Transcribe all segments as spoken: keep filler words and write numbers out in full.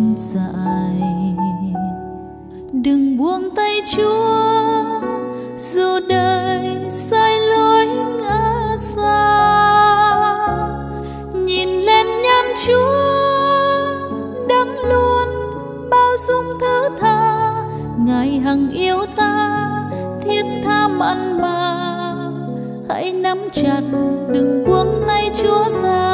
dại. Đừng buông tay Chúa dù đời sai lối ngã xa, nhìn lên nhan Chúa đấng luôn bao dung thứ tha. Ngài hằng yêu ta thiết tha mặn mà, hãy nắm chặt đừng buông tay Chúa ra.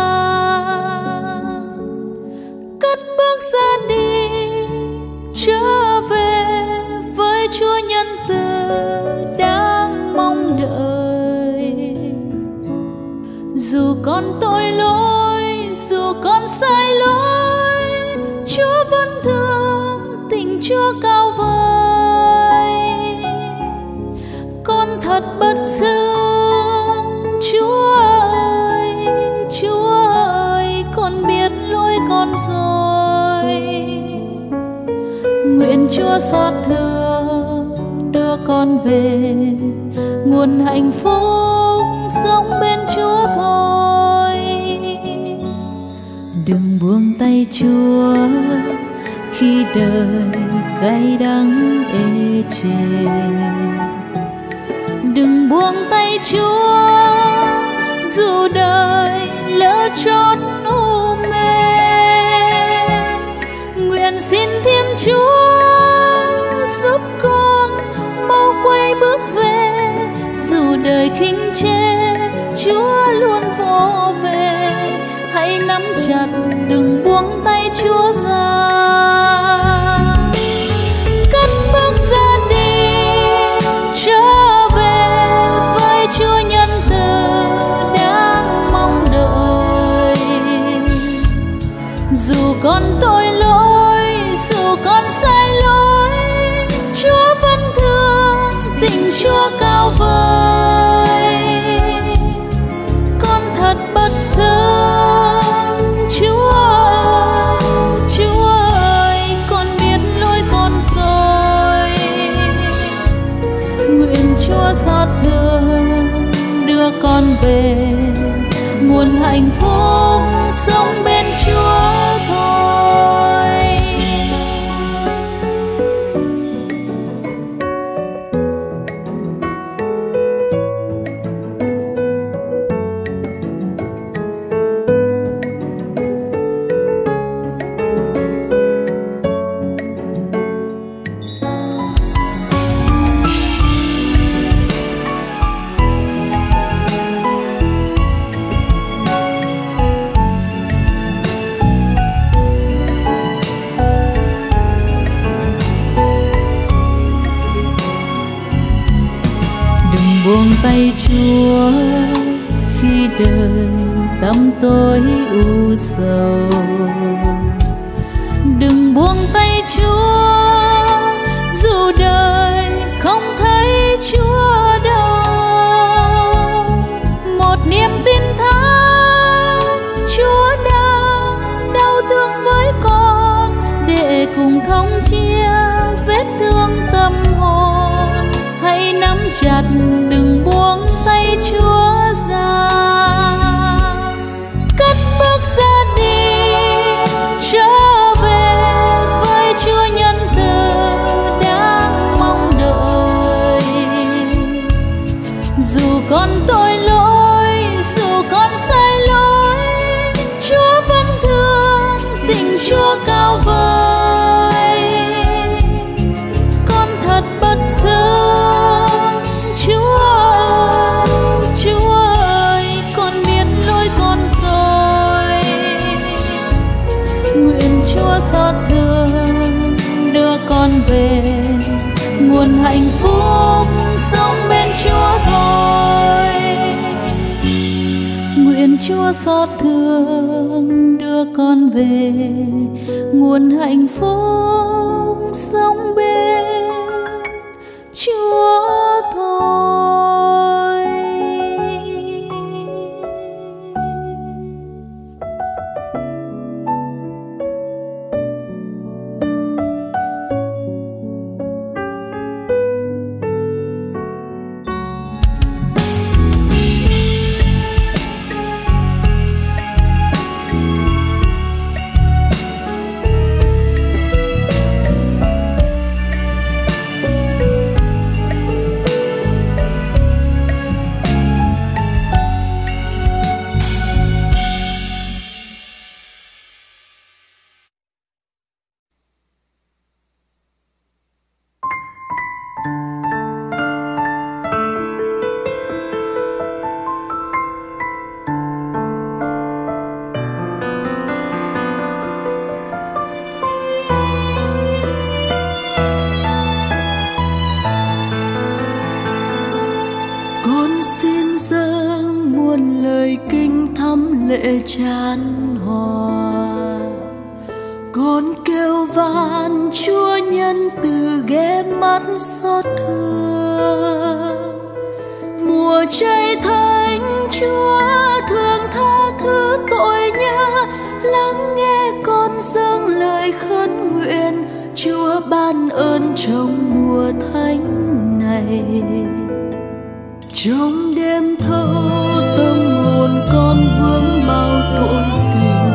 Cất bước ra đi trở về với Chúa nhân từ đang mong đợi. Dù con tội lỗi, dù con sai lỗi, Chúa vẫn thương, tình Chúa cao vời. Con thật bất xứng, Chúa ơi, Chúa ơi, con biết lỗi con rồi. Nguyện Chúa xót thương đưa con về nguồn hạnh phúc sống bên Chúa thôi. Đừng buông tay Chúa khi đời cay đắng ê chề. Đừng buông tay Chúa dù đời lỡ trót u mê. Nguyện xin Thiên Chúa giúp con mau quay bước về. Dù đời khinh chê, Chúa luôn vô về. Hãy nắm chặt đừng buông tay Chúa ra. Cất bước ra đi trở về với Chúa nhân từ đang mong đợi. Dù con tội lỗi, dù con sai lỗi, Chúa vẫn thương, tình Chúa cao vời. Con thật bất xứng, Chúa ơi, Chúa ơi, con biết lỗi con rồi. Nguyện Chúa xót thương đưa con về nguồn hạnh phúc sống bên Chúa thôi. Buông tay Chúa khi đời tăm tối u sầu. Đừng buông tay Chúa dù đời không thấy Chúa đâu. Một niềm tin thác Chúa đang đau thương với con, để cùng thống chia vết thương tâm hồn. Hãy nắm chặt đừng buông tay Chúa ra. Cất bước ra đi trở về với Chúa nhân từ đang mong đợi. Dù con tội lỗi, dù con sai lỗi, Chúa vẫn thương, tình Chúa cao vời. Con thật bất xứng, Chúa ơi, Chúa ơi, con biết lỗi con rồi. Nguyện Chúa xót thương đưa con về nguồn hạnh phúc sống bên Chúa thôi. Nguyện Chúa xót thương đưa con về nguồn hạnh phúc sống bên Chúa thôi. chan hòa. Con kêu van Chúa nhân từ ghé mắt xót thương. Mùa chay thánh Chúa thương tha thứ tội nhớ, lắng nghe con dâng lời khấn nguyện. Chúa ban ơn trong mùa thánh này. Trong đêm thâu tâm hồn con vướng bao tội tình,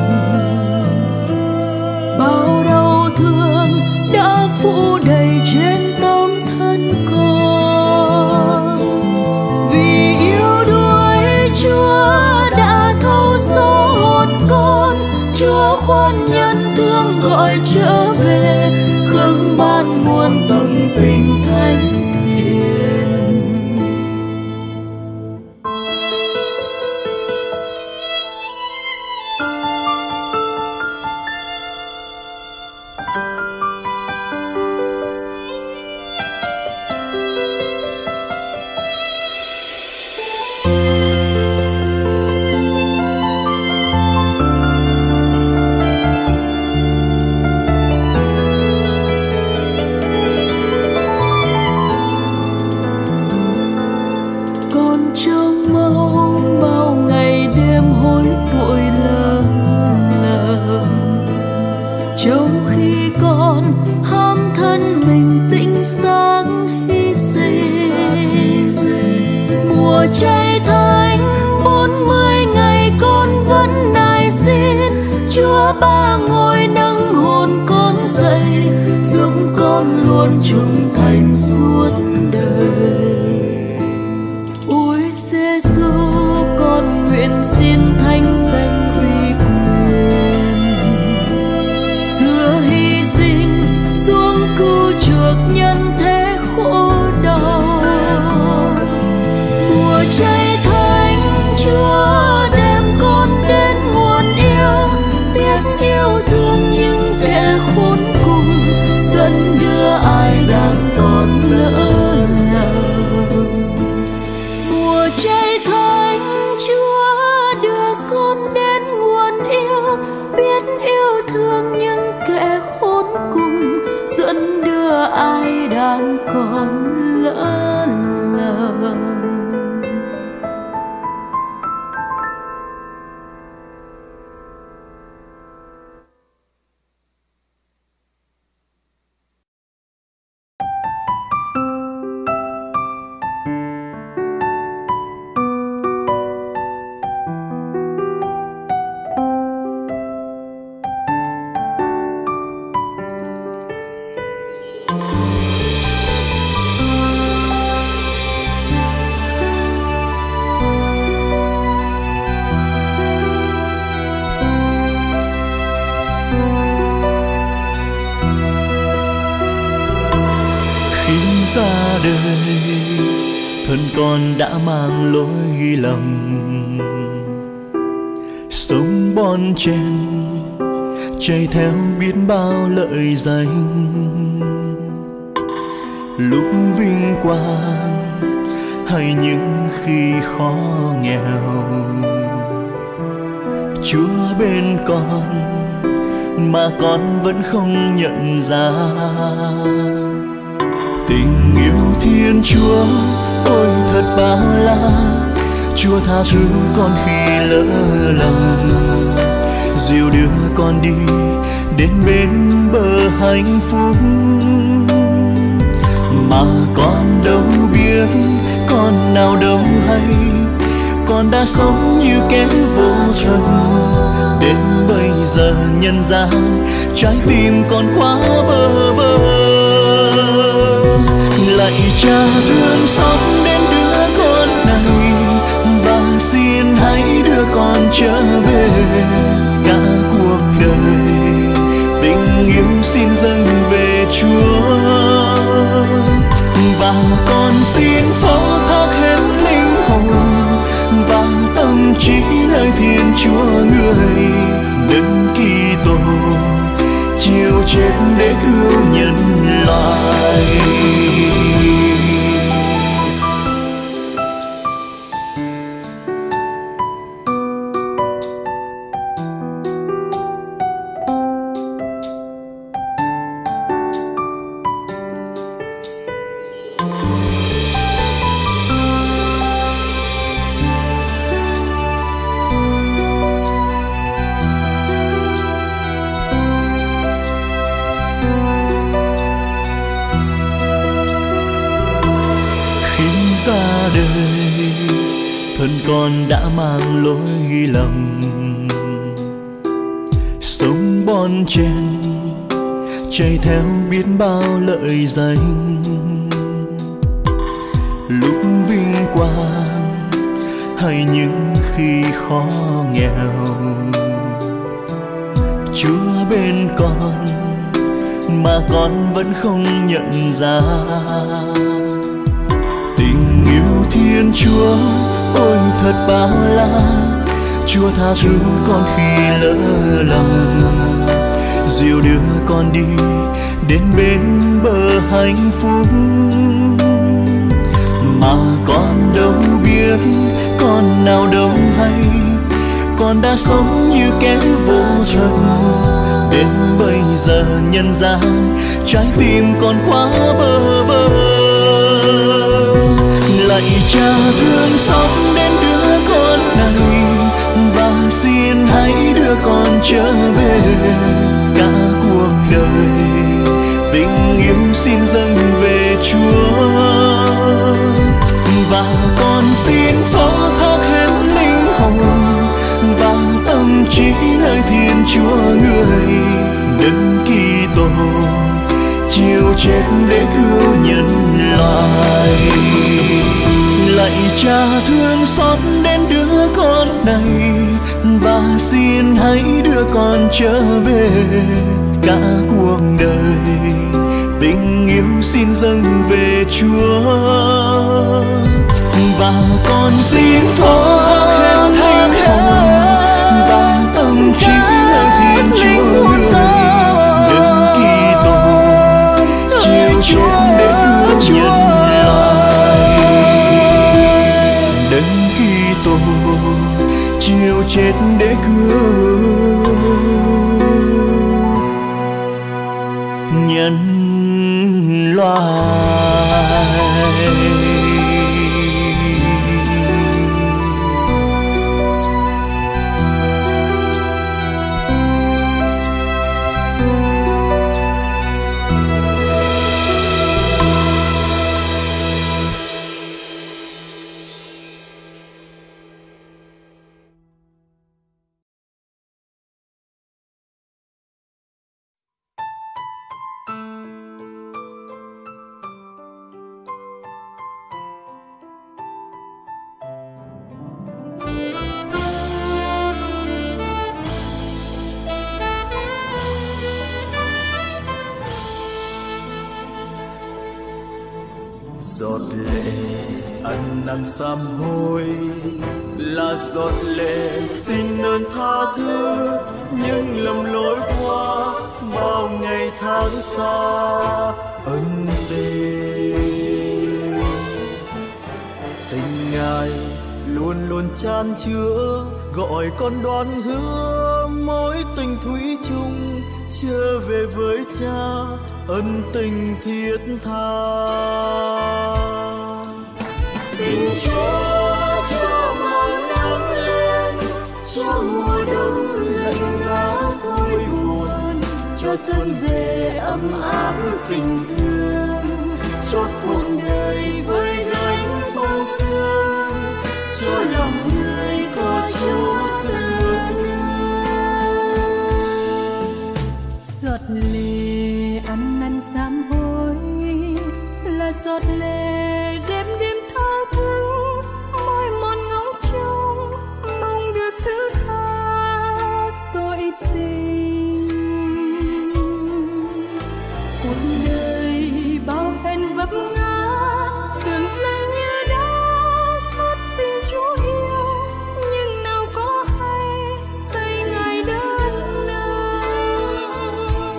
bao đau thương đã phủ đầy trên tâm thân con. Vì yêu đuối Chúa đã thâu số hồn con, Chúa khoan nhân thương gọi trở về, khâng ban muôn tâm tình thánh thiện. Trung thành suốt đời. Ôi Giê-xu, con nguyện xin thánh danh uy quyền, xưa hy sinh xuống cứu chuộc nhân thế khổ đau. Mùa chay thánh Chúa đem con đến nguồn yêu, biết yêu thương những kẻ khốn cùng, dẫn đưa ai đang còn lỡ lầm. Mùa chay thánh Chúa đưa con đến nguồn yêu, biết yêu thương những kẻ khốn cùng, dẫn đưa ai đang còn lỡ lầm. Ra đời thân con đã mang lỗi lầm, sống bon chen chạy theo biết bao lợi danh. Lúc vinh quang hay những khi khó nghèo, Chúa bên con mà con vẫn không nhận ra. Tình yêu Thiên Chúa ôi thật bao la, Chúa tha thứ con khi lỡ lầm, dìu đưa con đi đến bên bờ hạnh phúc. Mà con đâu biết, con nào đâu hay, con đã sống như kẻ vô thần. Đến bây giờ nhận ra trái tim con quá bơ vơ. Lạy Cha thương xót đến đứa con này, và xin hãy đưa con trở về. Cả cuộc đời tình yêu xin dâng về Chúa, và con xin phó thác hết linh hồn và tâm trí nơi Thiên Chúa người. Đấng Kitô chịu chết để cứu nhân loại. Khi ra đời thân con đã mang lỗi lầm, sống bon chen chạy theo biết bao lợi danh. Lúc vinh quang hay những khi khó nghèo, Chúa bên con mà con vẫn không nhận ra. Tình yêu Thiên Chúa ôi thật bao la, Chúa tha thứ con khi lỡ lầm, dìu đưa con đi đến bên bờ hạnh phúc. Mà con đâu biết, con nào đâu hay, con đã sống như kẻ vô thần. Đến bây giờ nhân gian trái tim con quá bơ vơ. Lạy Cha thương xót đến đứa con này, và xin hãy đưa con trở về. Cả cuộc đời tình yêu xin dâng về Chúa, và con xin phó thác hết linh hồn và tâm trí nơi Thiên Chúa người. Đấng Kitô chịu chết để cứu nhân loại. Lạy Cha thương xót đến đứa con này, và xin hãy đưa con trở về. Cả cuộc đời tình yêu xin dâng về Chúa, và con xin phó thác hết linh hồn và tâm trí nơi Thiên Chúa người. Đấng Kitô chịu chết để cứu nhân loại. Đấng Kitô chịu chết để cứu nhân loại. Giọt lệ ăn năn sám hối là giọt lệ xin ơn tha thứ những lầm lỗi qua bao ngày tháng xa ân tình. Tình Ngài luôn luôn chan chứa, gọi con đoan hứa mối tình thủy chung trở về với Cha ân tình thiết tha. Tình Chúa cho màu nắng lên, cho mùa đông lạnh giá thôi buồn, cho xuân về ấm áp tình thương, cho cuộc đời với gánh phong sương, cho lòng người có chút tương đương. Giọt lệ ăn năn sám hối là giọt lệ đêm đêm tha thứ môi một ngóng trông mong được thứ tha tội tình. Cuộc đời bao phen vấp ngã tưởng rằng như đã mất tình Chúa yêu, nhưng nào có hay tay Ngài đất nâng.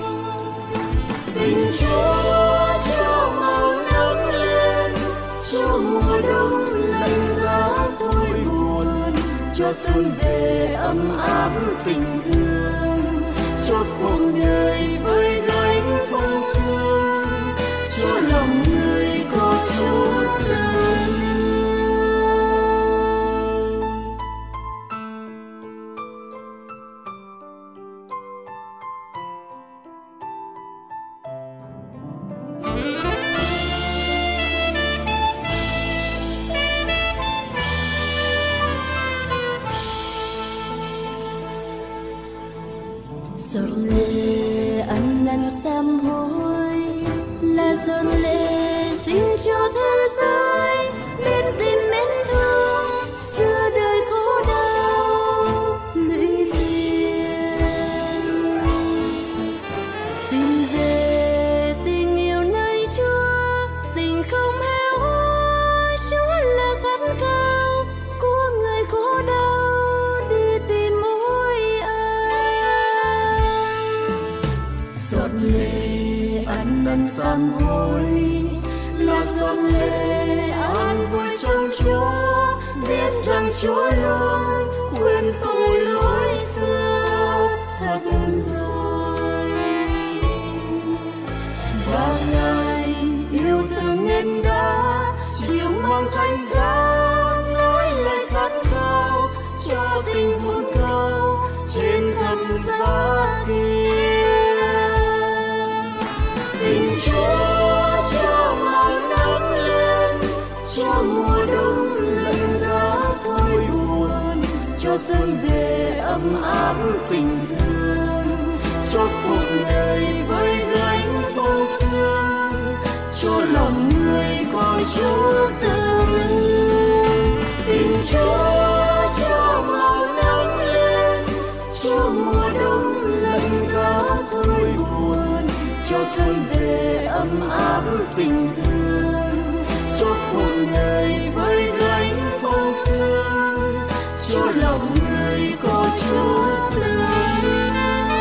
Tình Chúa cho màu nắng lên, cho mùa đông lạnh giá thôi buồn, cho xuân về ấm áp tình thương, cho cuộc đời với gánh phong sương, cho lòng người có chút tương đương. giọt lệ xin cho thế giới biết tìm mến thương xưa đời khổ đau lụy phiền. Tìm về tình yêu nơi Chúa, tình không heo húa, Chúa là khát khao của người khổ đau đi tìm mối an. Giọt lệ ăn năn sám hối là giọt lệ an vui trong Chúa, biết rằng Chúa luôn quên tội lỗi xưa thật rồi. Và Ngài yêu thương nên đã chịu mang thánh giá, nói lời khát khao cho tình vun cao trên thập giá kia. Tình Chúa cho màu nắng lên, cho mùa đông lạnh giá thôi buồn, cho xuân về ấm áp tình thương, cho cuộc đời với gánh vô sương, cho lòng người coi Chúa từ lưng. Tình Chúa cho màu nắng lên, cho mùa đông lạnh giá thôi buồn, cho xuân về ấm áp tình thương, cho cuộc đời với gánh vô sương, cho lòng người có Chúa từ lưng.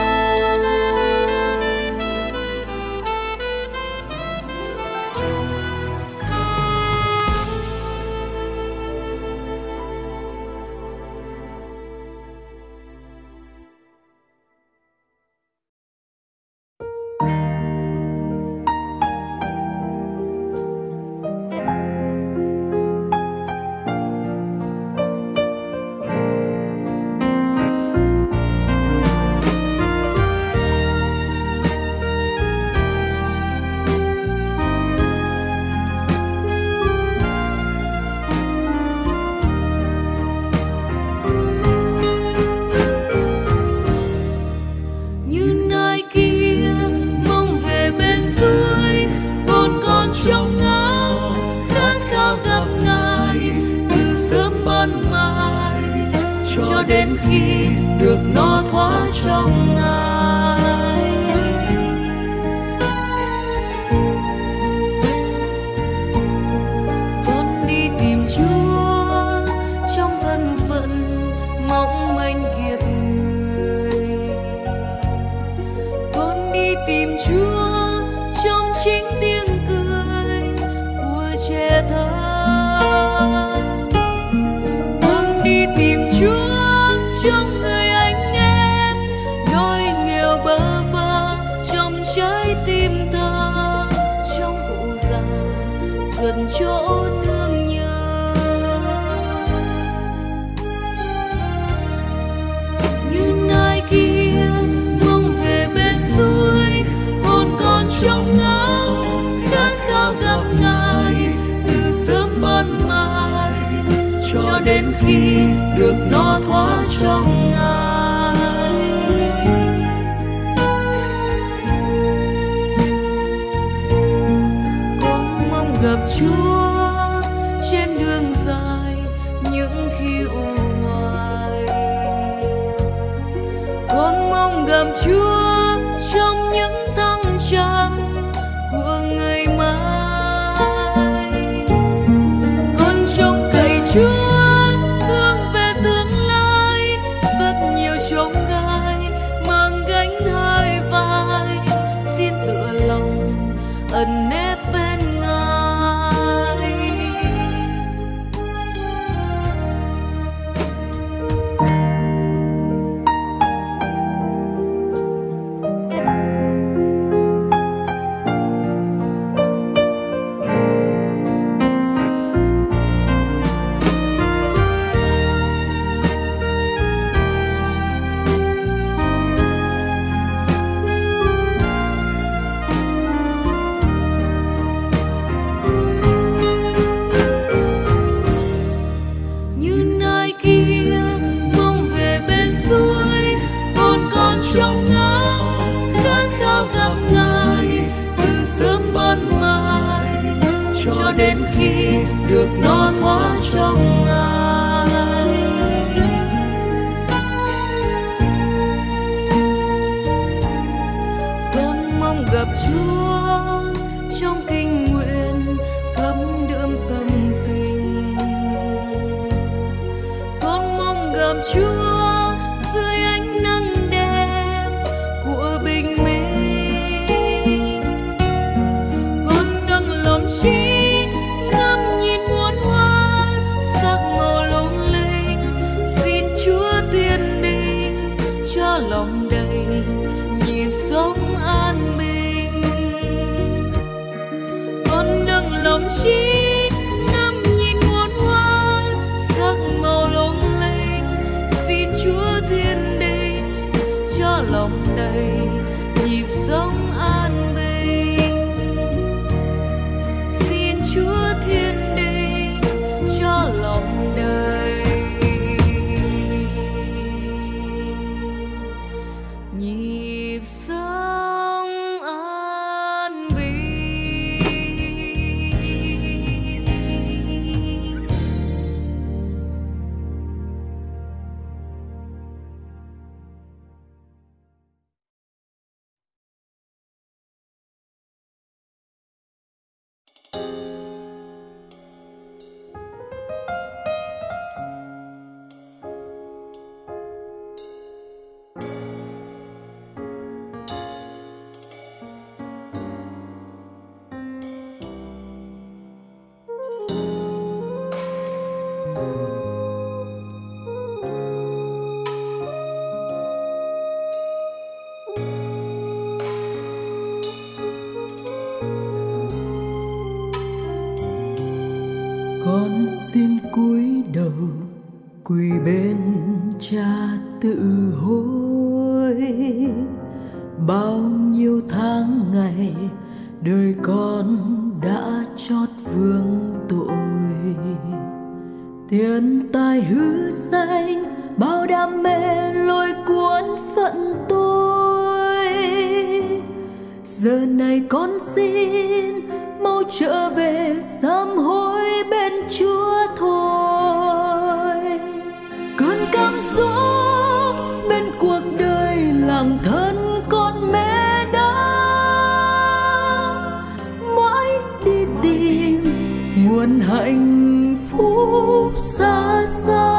Đến khi được no thoát trong Ngài, con đi tìm Chúa trong thân phận mong manh kiếp người. Con đi tìm Chúa trong chính tiếng cười của trẻ thơ. Con đi tìm Chúa trong người anh em, đói nghèo bơ vơ trong trái tim thơ, trong cụ già gần chỗ nương nhờ. Như nai kia mong về bên suối, hồn còn trong ngóng khát khao gặp Ngài từ sớm ban mai, cho đến khi được no thoát trong Ngài. Con mong gặp Chúa trên đường dài những khi u hoài. Con mong gặp Chúa trong những thăng trầm của ngày mai. Con trông cậy Chúa ẩn nếp bên Ngài. nó thoa trong Ngài. Con mong gặp Chúa trong kinh nguyện thấm đượm tâm tình. Con mong gặp Chúa dưới ánh nắng đêm của bình minh. Con đang lòng trí ngắm nhìn muôn hoa sắc màu lung linh, xin Chúa thiên đình cho lòng đầy nhịp sống an bình. Con đang lòng trí ngắm nhìn muôn hoa sắc màu lung linh, xin Chúa thiên đình cho lòng đầy nhịp sống an bình. Xin Chúa thiên đình cho lòng đầy nhịp sống an bình. Con xin cúi đầu quỳ bên Cha tự hối. Bao nhiêu tháng ngày đời con đã chót vương tội, tiền tài hư danh bao đam mê lôi cuốn phận tôi. Giờ này con xin mau trở về sám hối bên Chúa thôi. Cơn cam dỗ bên cuộc đời làm thân con mẹ đã mãi đi tìm nguồn hạnh phúc xa xa.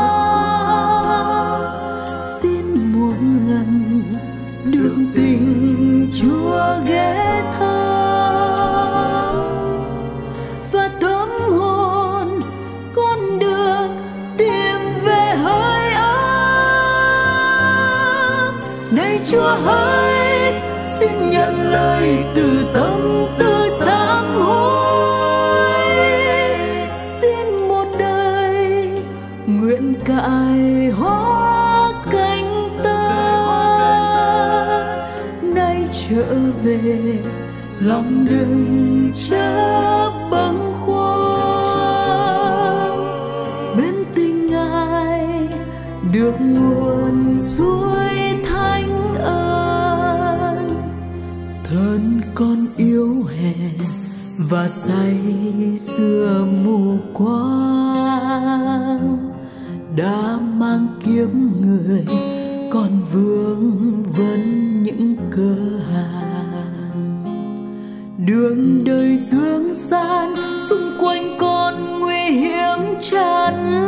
Xin một lần được tình Chúa ghé thăm và tâm hồn con được tìm về hơi ấm. Này Chúa hỡi, xin nhận lời từ tâm tư sám hối. Xin một đời nguyện cài hóa cánh tơ, nay trở về lòng đừng chớ bâng khuâng. Bên tình Ngài được nguồn suối thánh ơn, thân con yếu hèn và say sưa mù quáng. Đã mang kiếm người còn vương vấn những cơ hàn. Đường đời dương gian xung quanh con nguy hiểm tràn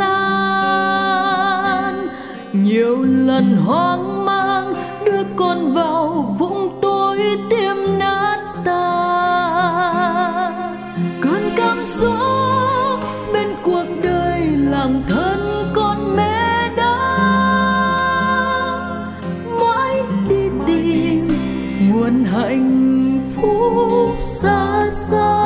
lan. Nhiều lần hoang mang đưa con vào vũng tối tiêm nát tan. Cơn cam dỗ bên cuộc đời làm thân con mẹ đã mãi đi tìm nguồn hạnh phúc xa xa.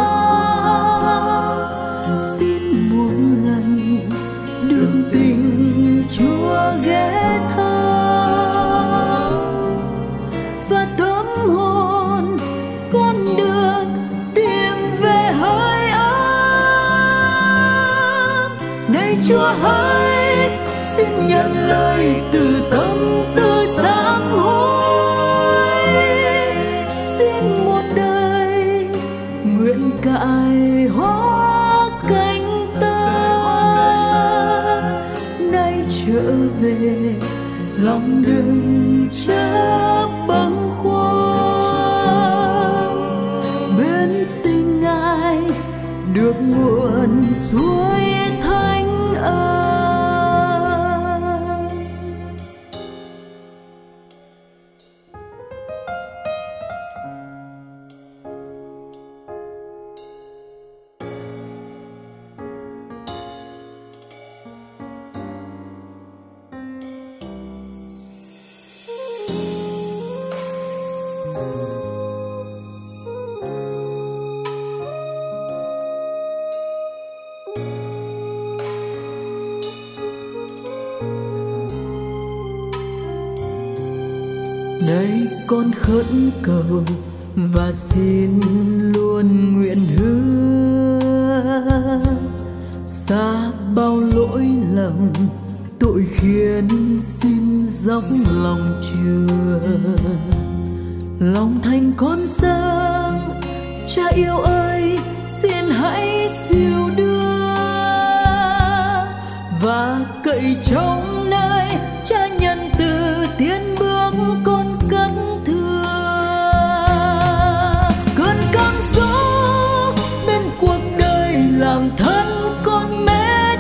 Xin một lần được tình Chúa ghé thăm và tâm hồn con được tìm về hơi ấm. Này Chúa hỡi, xin nhận lời từ tâm tư sám hối. Xin một đời nguyện cài hóa cánh tơ, lòng đừng chớ bâng khuâng, bên tình Ngài được nguồn suối thánh ơn. Nay con khẩn cầu và xin luôn nguyện hứa, xa bao lỗi lầm tội khiến xin dốc lòng chừa. Lòng thành con dâng, Cha yêu ơi xin hãy siêu đưa, và cậy trong nơi Cha nhân từ tiến bước con cất thưa. Cơn cam dỗ bên cuộc đời làm thân con mê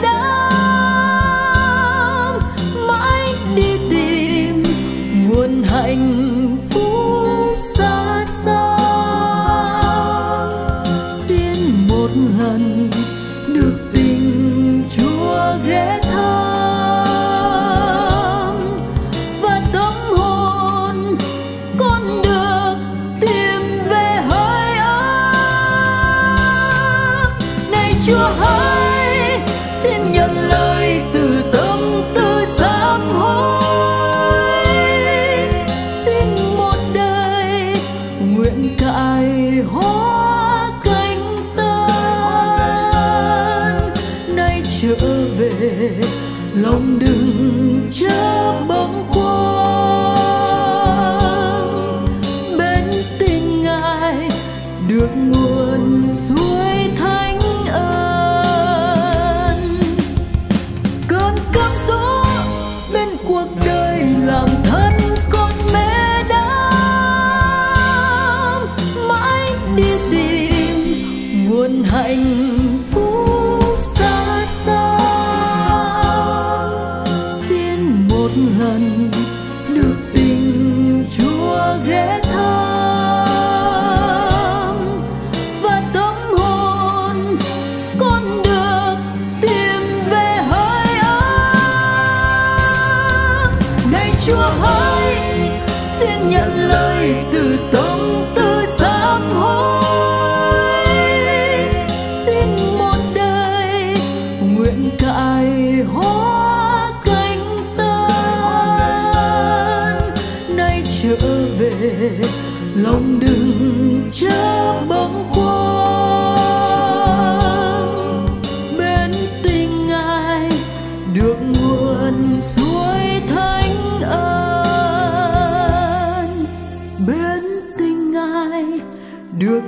đắm, mãi đi tìm nguồn hạnh phúc xa xa. Xin một lần được tình Chúa ghé thăm, và tâm hồn con được tìm về hơi ấm. Này Chúa hỡi, xin nhận lời từ tâm tư sám hối. Xin một đời nguyện cài hóa cánh tân, nay trở về lòng đừng chớ bâng khuâng, bên tình Ngài được nguồn suối thánh ơn. Cơn cam dỗ bên cuộc đời làm thân con mê đắm, mãi đi tìm nguồn hạnh phúc xa xa. Xin một lần được tình Chúa ghé thăm, và tâm hồn con được tìm về hơi ấm. Này Chúa hỡi, xin nhận lời từ tâm tư sám hối. Xin một đời nguyện cài hóa cánh tân, nay trở về lòng đừng chớ bâng khuâng, bên tình Ngài được nguồn suối thánh ơn. Bên tình Ngài được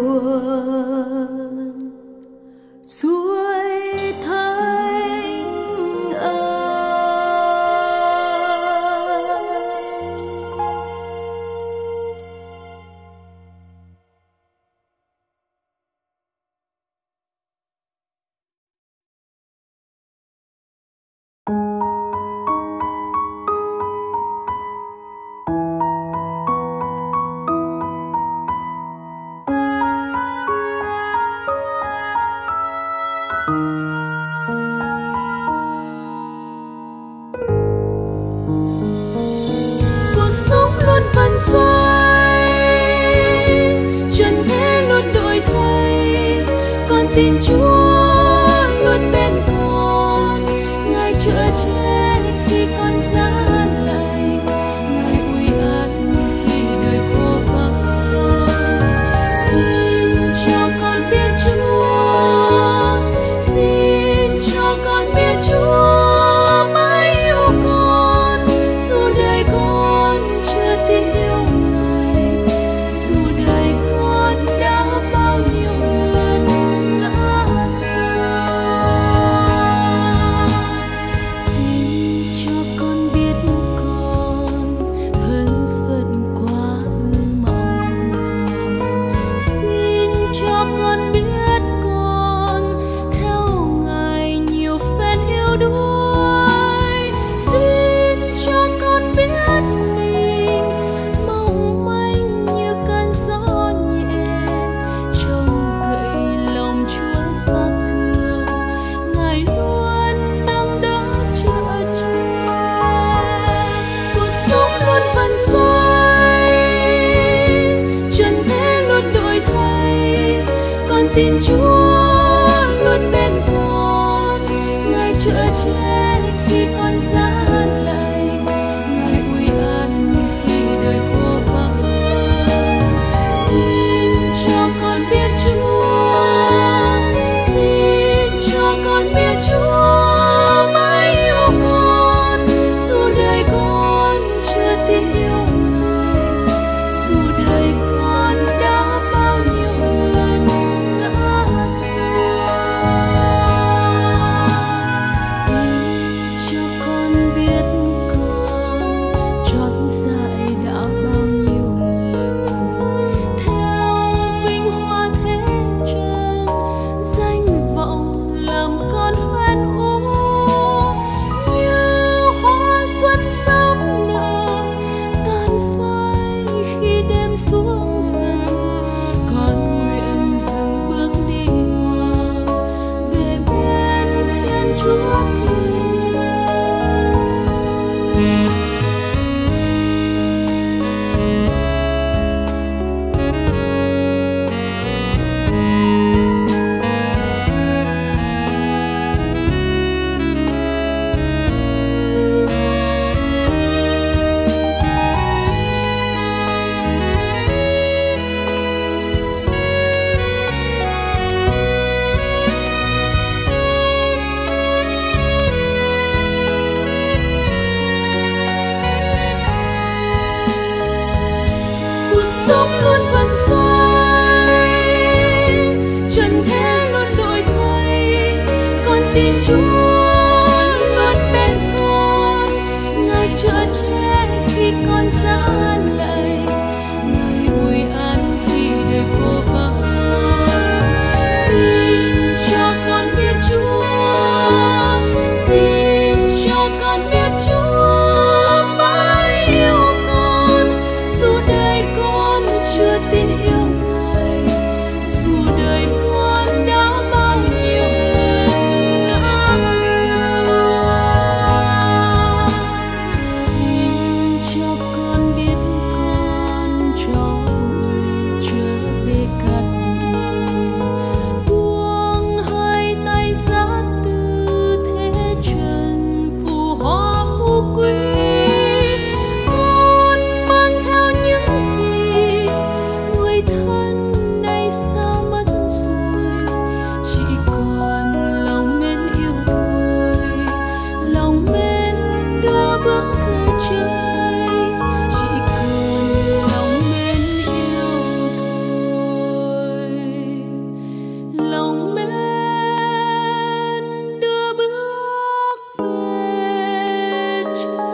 nguồn suối thánh ơn. Cuộc sống luôn vần xoay, trần thế luôn đổi thay, con tin Chúa luôn bên con. Ngài chở che khi con gian lành, Ngài ủi ân khi đời cô vắng. Xin cho con biết Chúa, xin cho con biết Chúa mãi yêu con, dù đời con chưa tin yêu Ngài, dù đời con đã bao nhiêu lần ngã xa. Xin tin Chúa luôn bên con. Ngài chở che khi con gian lành, Ngài ủi an khi đời cô vắng. Xin cho con biết Chúa, xin cho con biết Chúa mãi yêu con, dù đời con chưa tin yêu Ngài, dù đời con đã bao nhiêu lần ngã xuống. Xin cho con biết con trót dại đã bao nhiêu lần theo vinh hoa thế trần, danh vọng làm con hoen ố như hoa xuân sớm nở tàn phai khi đêm xuống dần. Con nguyện dừng bước đi qua về bên Thiên Chúa thiên liêng. Cuộc sống luôn vần xoay, trần thế luôn đổi thay, con tin Chúa luôn bên con. Ngài chở che khi con gian lành, Ngài ủi an khi đời cô vắng. Xin cho con biết Chúa, xin cho con biết Chúa mãi yêu con, dù đời con chưa tin yêu Ngài, dù đời con đã bao nhiêu lần ngã xuống. Xin cho con biết con cho bụi trở về cát bụi, buông hai tay ra từ thế trần phù hoa phú quý. Con mang theo những gì người thân nay xa mất rồi, chỉ còn lòng mến yêu thôi, lòng mến đưa bước về trời, chỉ còn lòng mến yêu thôi, lòng mến đưa bước về trời.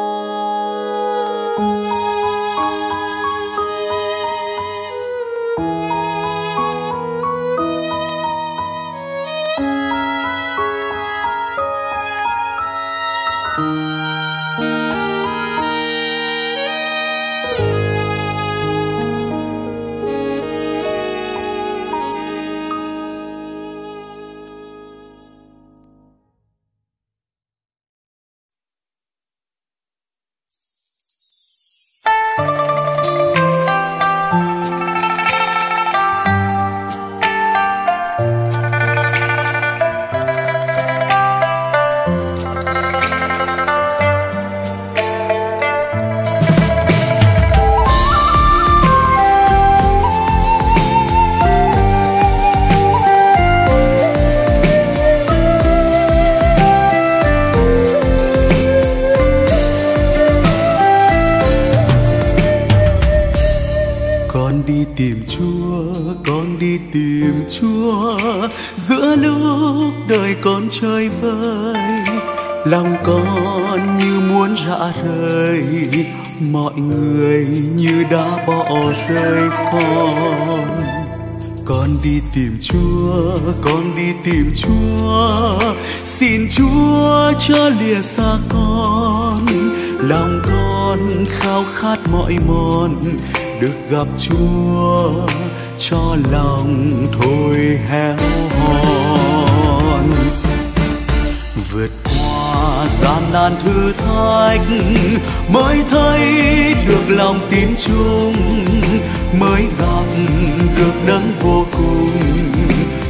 Con đi tìm Chúa, con đi tìm Chúa giữa lúc đời con chơi vơi. Lòng con như muốn rã rời, mọi người như đã bỏ rơi con. Con đi tìm Chúa, con đi tìm Chúa, xin Chúa cho lìa xa con. Lòng con khao khát mỏi mòn, được gặp Chúa cho lòng thôi héo hon. Vượt qua gian nan thử thách mới thấy được lòng tin chung, mới gặp được đấng vô cùng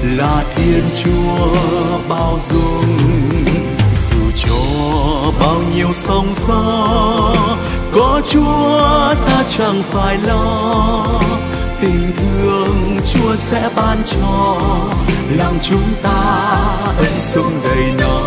là Thiên Chúa bao dung. Dù cho bao nhiêu sóng gió, có Chúa ta chẳng phải lo. Tình thương Chúa sẽ ban cho, làm chúng ta ân sủng đầy nó.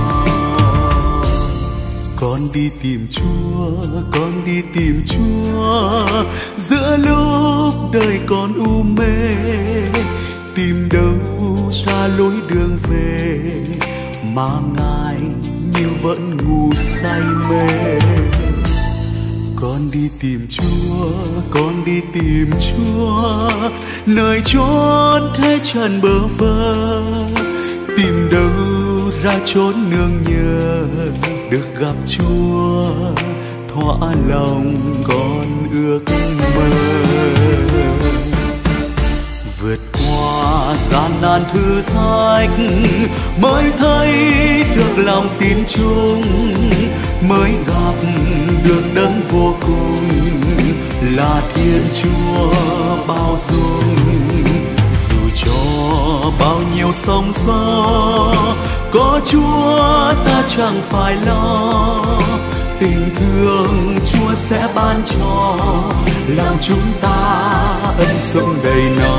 Con đi tìm Chúa, con đi tìm Chúa, giữa lúc đời còn u mê, tìm đâu ra lối đường về, mà Ngài như vẫn ngủ say mê. Con đi tìm Chúa, con đi tìm Chúa, nơi chốn thế trần bơ vơ, tìm đâu ra chốn nương nhờ, được gặp Chúa thỏa lòng con ước mơ. Vượt qua gian nan thử thách mới thấy được lòng tin chung, mới gặp được đấng vô cùng là Thiên Chúa bao dung. Dù cho bao nhiêu sóng gió, có Chúa ta chẳng phải lo. Tình thương Chúa sẽ ban cho, làm chúng ta ân sủng đầy nó.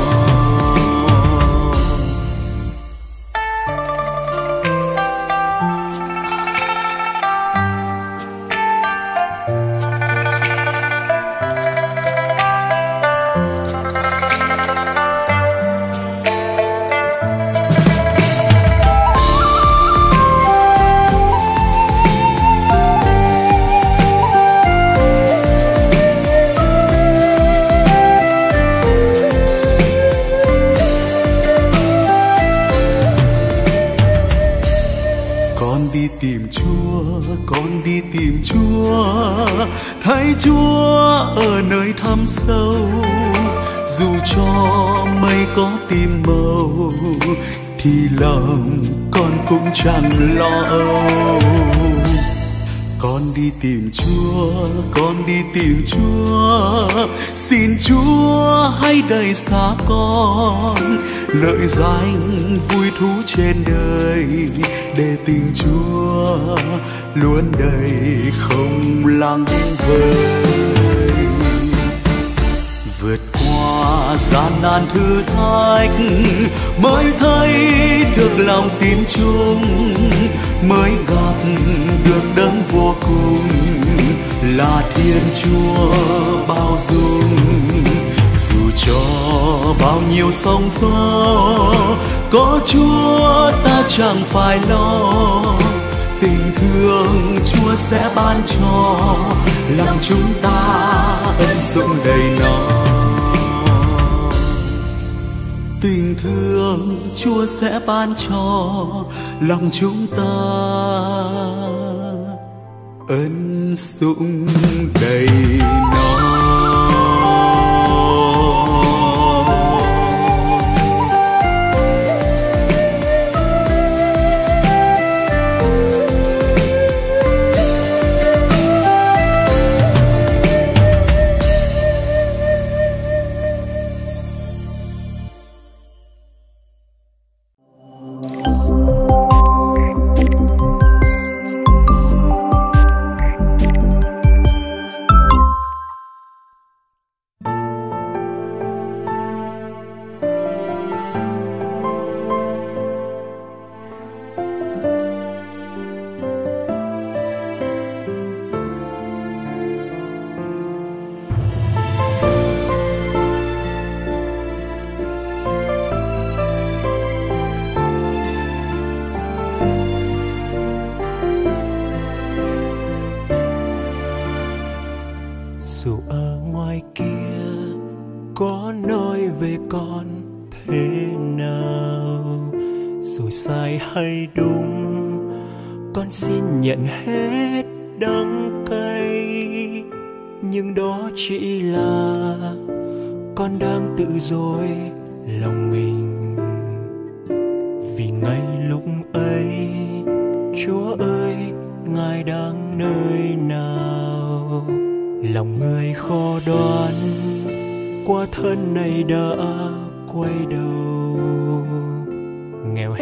Thấy Chúa ở nơi thẳm sâu, dù cho mây có tìm màu, thì lòng con cũng chẳng lo âu. Con đi tìm Chúa, con đi tìm Chúa, xin Chúa hãy đầy xa con lợi danh vui thú trên đời, để tình Chúa luôn đầy không lặng vời. Vượt qua gian nan thử thách mới thấy được lòng tin chung, mới gặp được đấng vô cùng là Thiên Chúa bao dung. Dù cho bao nhiêu sóng gió, có Chúa ta chẳng phải lo. Tình thương Chúa sẽ ban cho, làm chúng ta ân sủng đầy nó. Tình thương Chúa sẽ ban cho, lòng chúng ta ân sủng đầy nó. Dù ở ngoài kia có nói về con thế nào, rồi sai hay đúng, con xin nhận hết đắng cay. Nhưng đó chỉ là con đang tự dối lòng mình, vì ngay lúc ấy Chúa ơi, Ngài đang nơi nào? Lòng người khó đoán, qua thân này đã quay đầu.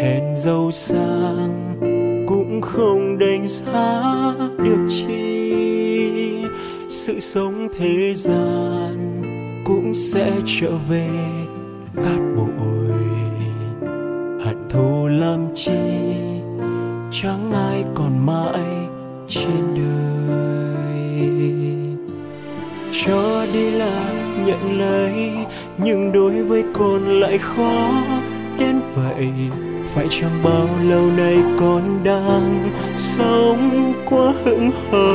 hẹn giàu sang cũng không đánh giá được chi. Sự sống thế gian cũng sẽ trở về cát bụi. Hận thù làm chi, chẳng ai còn mãi trên đời. Cho đi là nhận lấy, nhưng đối với con lại khó đến vậy. Phải chăng bao lâu nay con đang sống quá hững hờ,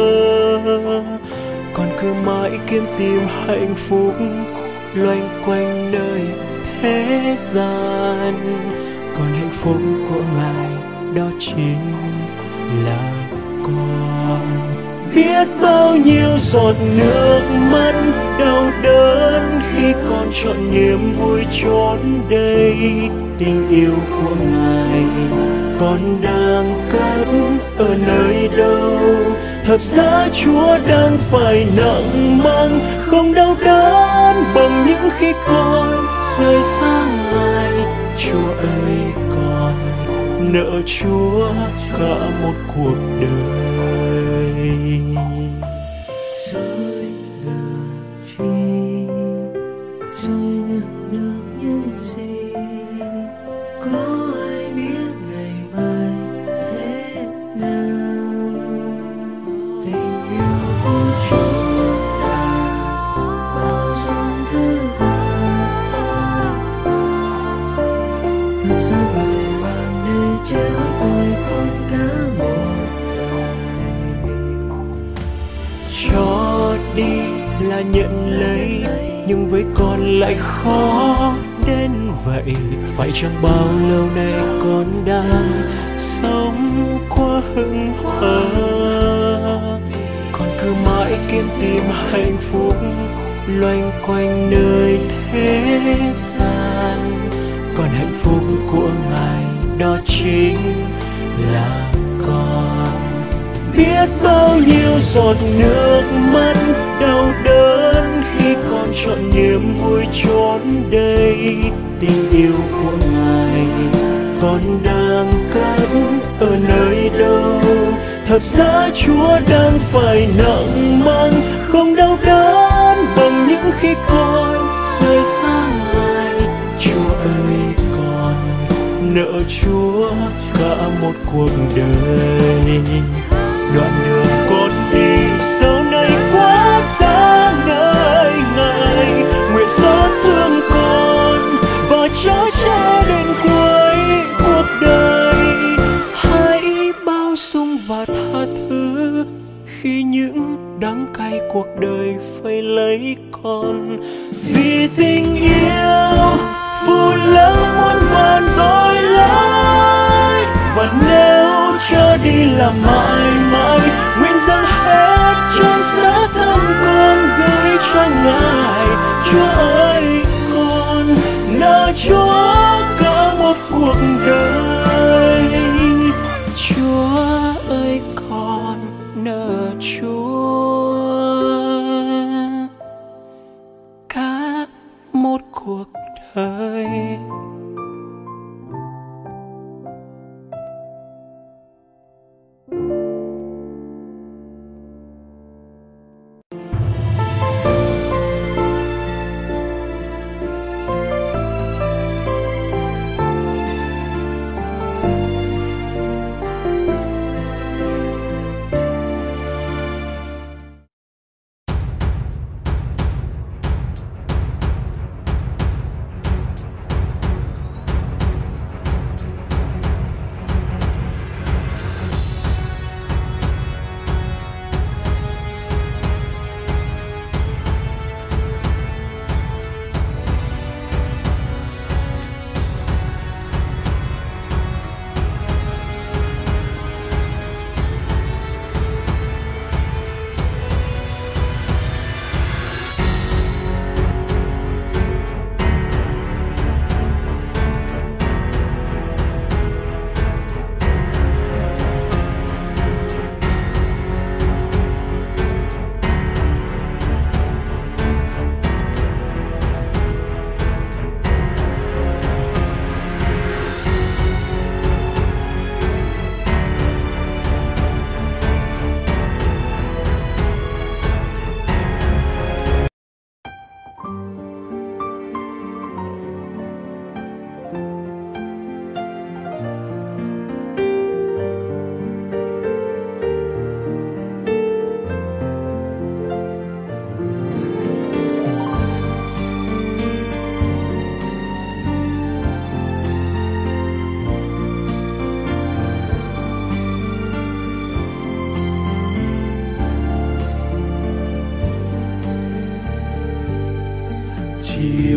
con cứ mãi kiếm tìm hạnh phúc loanh quanh nơi thế gian. Còn hạnh phúc của Ngài đó chính là con. Biết bao nhiêu giọt nước mắt đau đớn khi con chọn niềm vui chốn đây. Tình yêu của Ngài con đang cất ở nơi đâu? Thập giá Chúa đang phải nặng mang, không đau đớn bằng những khi con rời xa Ngài. Chúa ơi, con nợ Chúa cả một cuộc đời. Rồi được chi, rồi nhận được những gì, có ai biết ngày mai thế nào? Tình yêu của Chúa là bao dung thứ tha, thập giá bồi vàng để che tôi con cả một đời. Cho đi là nhận lấy, nhưng với con lại khó đến vậy. Phải chăng bao lâu nay con đang sống quá hững hờ, con cứ mãi kiếm tìm hạnh phúc loanh quanh nơi thế gian. Còn hạnh phúc của Ngài đó chính là con. Biết bao nhiêu giọt nước mắt đau đớn khi con chọn niềm vui chốn đây. Tình yêu của Ngài con đang cất ở nơi đâu? Thập giá Chúa đang phải nặng mang, không đau đớn bằng những khi con rời xa Ngài. Chúa ơi, con nợ Chúa cả một cuộc đời. Đoạn đường con đi sau này quá xa nơi Ngài, nguyện xót thương con và chở che đến cuối cuộc đời. Hãy bao dung và tha thứ khi những đắng cay cuộc đời phải lấy con. Vì tình yêu phụ lỡ muôn vàn tội lỗi, và nếu cho đi là mãi mãi, nguyện dâng hết chốn giá thơm con gửi cho Ngài. Chúa ơi, con nợ Chúa cả một cuộc đời. Chúa ơi, con nợ Chúa cả một cuộc đời.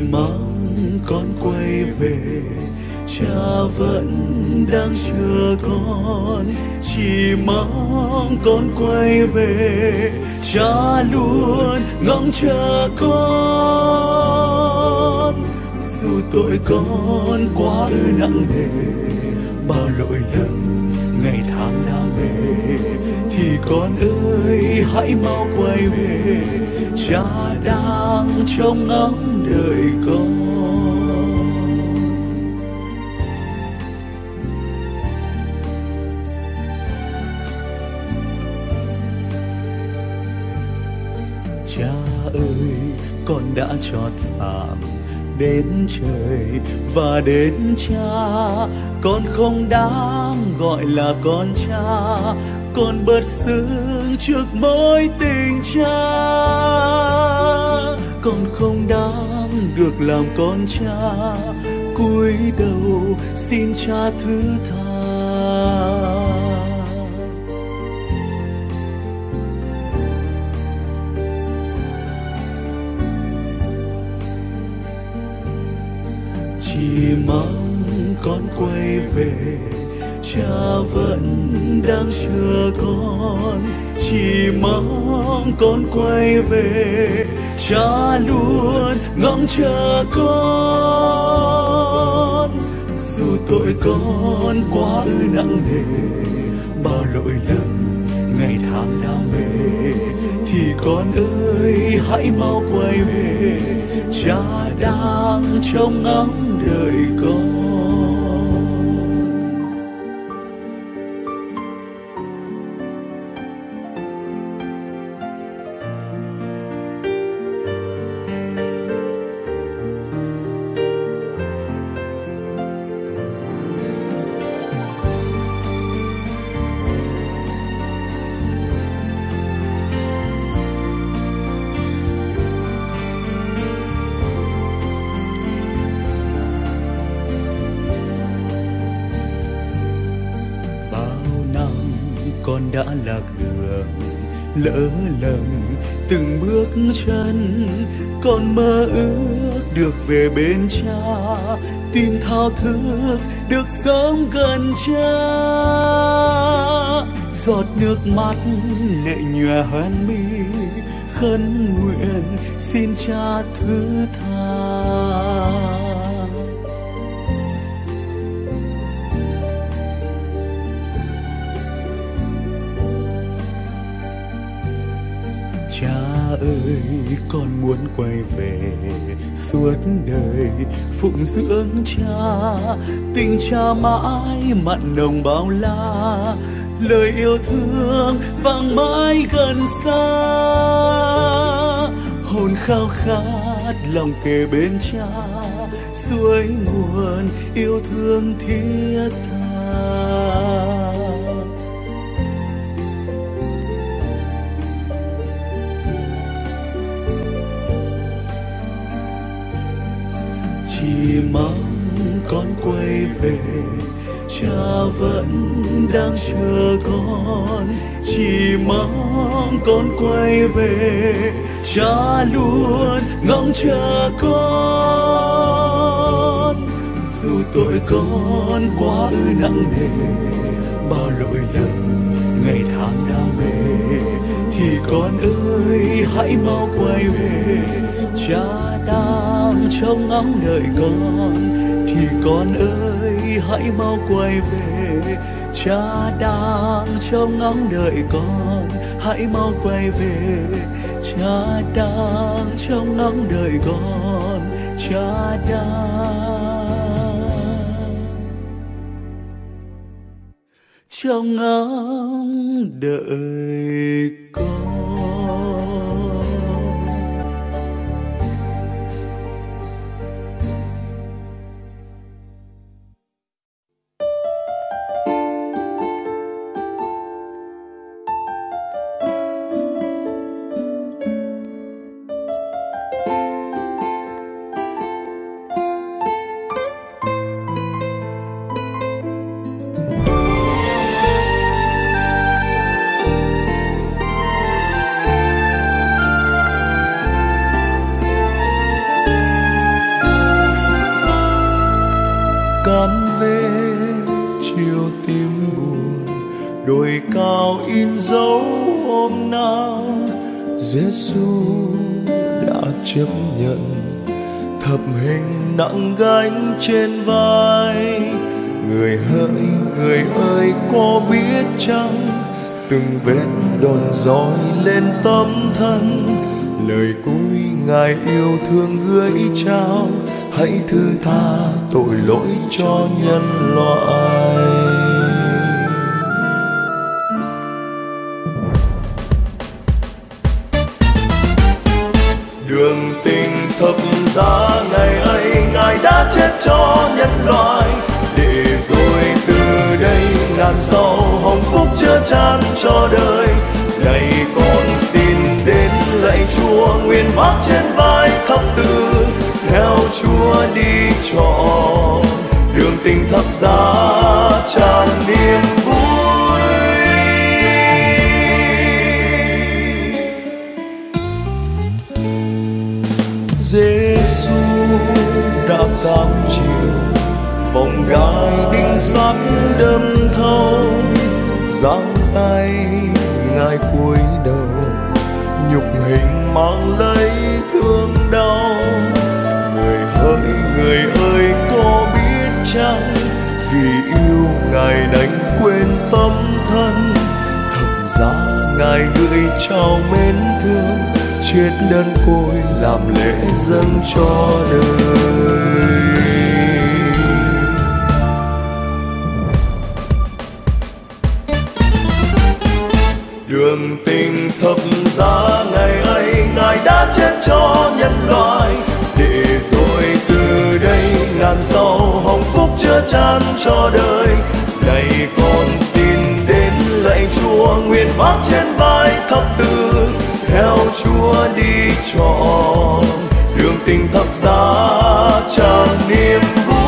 mong con quay về, cha vẫn đang chờ con. Chỉ mong con quay về, cha luôn ngóng chờ con. Dù tội con quá ư nặng nề, bao lỗi lầm ngày tháng đang về, thì con ơi hãy mau quay về, cha đang trông ngóng đợi con. Cha ơi, con đã trót phạm đến trời và đến cha, con không đáng gọi là con cha, con bớt xứng trước mối tình cha. Con không đáng được làm con cha, cúi đầu xin cha thứ tha. Chỉ mong con quay về, cha vẫn đang chờ con. Chỉ mong con quay về, cha luôn ngóng chờ con. Dù tội con quá ư nặng nề, bao lỗi lầm ngày tháng đã về, thì con ơi hãy mau quay về, cha đang trông ngóng đợi con. Con đã lạc đường, lỡ lầm từng bước chân, con mơ ước được về bên cha, tin thao thức được sống gần cha. Giọt nước mắt lệ nhòe hoen mi, khấn nguyện xin cha thứ tha. Cha ơi, con muốn quay về suốt đời phụng dưỡng cha, tình cha mãi mặn nồng bao la, lời yêu thương vang mãi gần xa. Hồn khao khát lòng kề bên cha, suối nguồn yêu thương thiết tha. Chỉ mong con quay về, cha vẫn đang chờ con. Chỉ mong con quay về, cha luôn ngóng chờ con. Dù tội con quá ư nặng nề, bao lỗi lầm ngày tháng đã về, thì con ơi hãy mau quay về, cha đang trông ngóng đợi con. Thì con ơi hãy mau quay về, cha đang trông ngóng đợi con. Hãy mau quay về, cha đang trông ngóng đợi con. Cha đang trông ngóng đợi con. về chiều tim buồn, đồi cao in dấu hôm nào Giêsu đã chấp nhận thập hình nặng gánh trên vai. Người hỡi, người ơi có biết chăng, từng vết đòn roi lên tâm thân, lời cuối Ngài yêu thương gửi trao, hãy thứ tha tội lỗi cho nhân loại. Đường tình thập giá ngày ấy Ngài đã chết cho nhân loại, để rồi từ đây ngàn sau hồng phúc chứa chan cho đời. Này con xin đến lạy Chúa, nguyện vác trên vai thập tự, theo Chúa đi trọn đường tình thập giá tràn niềm vui. Giêsu đã cam chịu vòng gai đinh sắt đâm thấu, giang tay Ngài cúi đầu, nhục hình mang lấy thương đau. Người hỡi, người ơi có biết chăng, vì yêu Ngài đánh quên tâm thân, thập giá Ngài gửi trao mến thương, chết đơn côi làm lễ dâng cho đời. Đường tình thập giá ngày ấy Ngài đã chết cho nhân loại, để rồi từ đây ngàn sau hồng phúc chứa chan cho đời. Này con xin đến lạy Chúa, nguyện vác trên vai thập tự, theo Chúa đi trọn đường tình thập giá tràn niềm vui.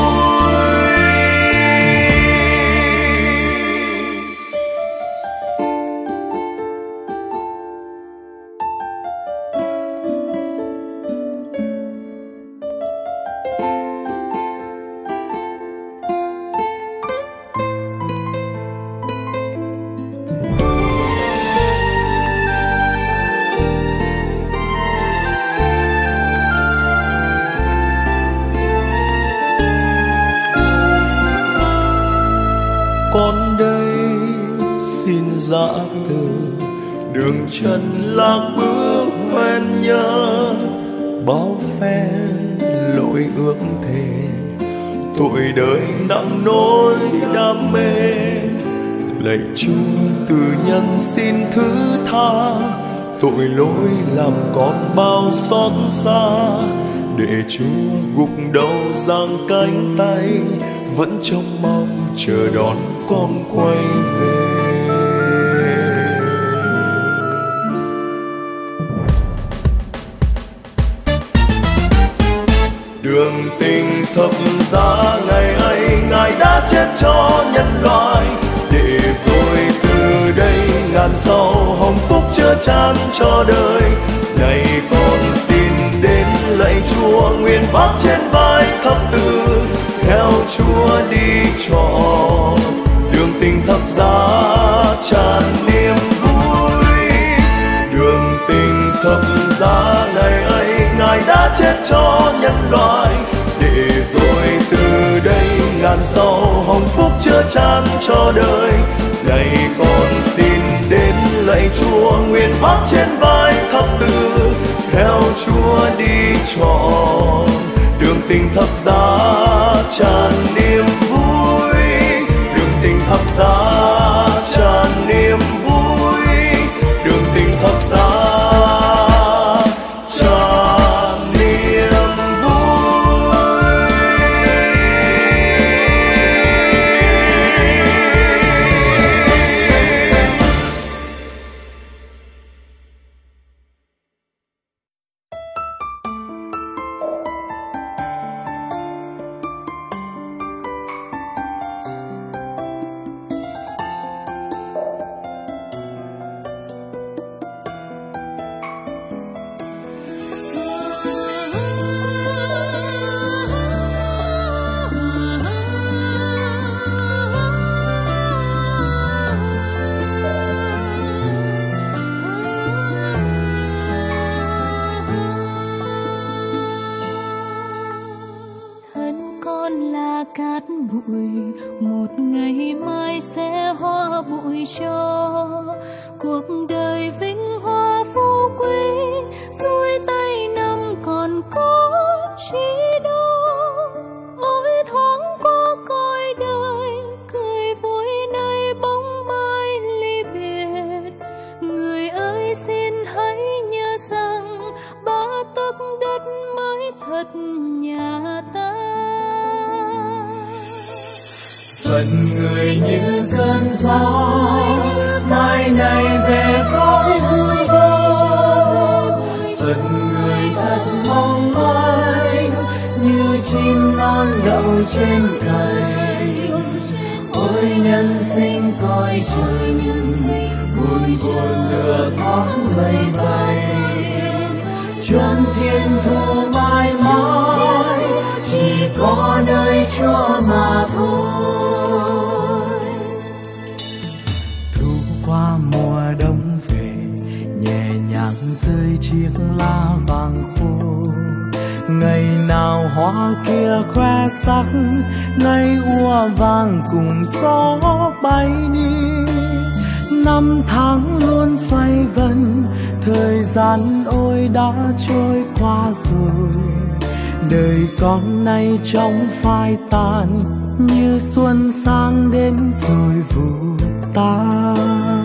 Con đây xin dã từ đường chân lạc bước hoen nhớ, bao phen lỗi ước thề, tội đời nặng nỗi đam mê. Lạy Chúa từ nhân xin thứ tha, tội lỗi làm con bao xót xa, để Chúa gục đầu giang cánh tay, vẫn trông mong chờ đón con quay về. Đường tình thập giá ngày ấy Ngài đã chết cho nhân loại, để rồi từ đây ngàn sau hồng phúc chứa chan cho đời. Này con xin đến lạy Chúa, nguyện vác trên vai thập tự, theo Chúa đi trọn đường tình thập giá tràn niềm vui. Đường tình thập giá ngày ấy Ngài đã chết cho nhân loại, để rồi từ đây ngàn sau hồng phúc chứa chan cho đời. Này con xin đến lạy Chúa, nguyện vác trên vai thập tự, theo Chúa đi trọn đường tình thập giá tràn niềm vui. Đường tình thập giá tràn niềm vui, đường tình thập giá tràn niềm vui. là cát bụi, một ngày mai sẽ hóa bụi cho cuộc đời vinh hoa phú quý. Xuôi tay năm còn có chi đâu, ôi thoáng qua cõi đời, cười vui nơi bóng mai ly biệt. Người ơi xin hãy nhớ rằng ba tấc đất mới thật nhà ta. Phận người như cơn gió, mai này về cõi hư vô. Phận người thật mong manh, như chim non đậu trên cành. Ôi nhân sinh coi trời, buồn buồn lửa thoáng mây bay. Chốn thiên thu mãi mãi, chỉ có nơi Chúa mà thôi. Thu qua mùa đông về, nhẹ nhàng rơi chiếc lá vàng khô. Ngày nào hoa kia khoe sắc, ngày ua vàng cùng gió bay đi. Năm tháng luôn xoay vần, thời gian ôi đã trôi qua rồi. Đời con nay trong phai tàn, như xuân sang đến rồi vụt tan.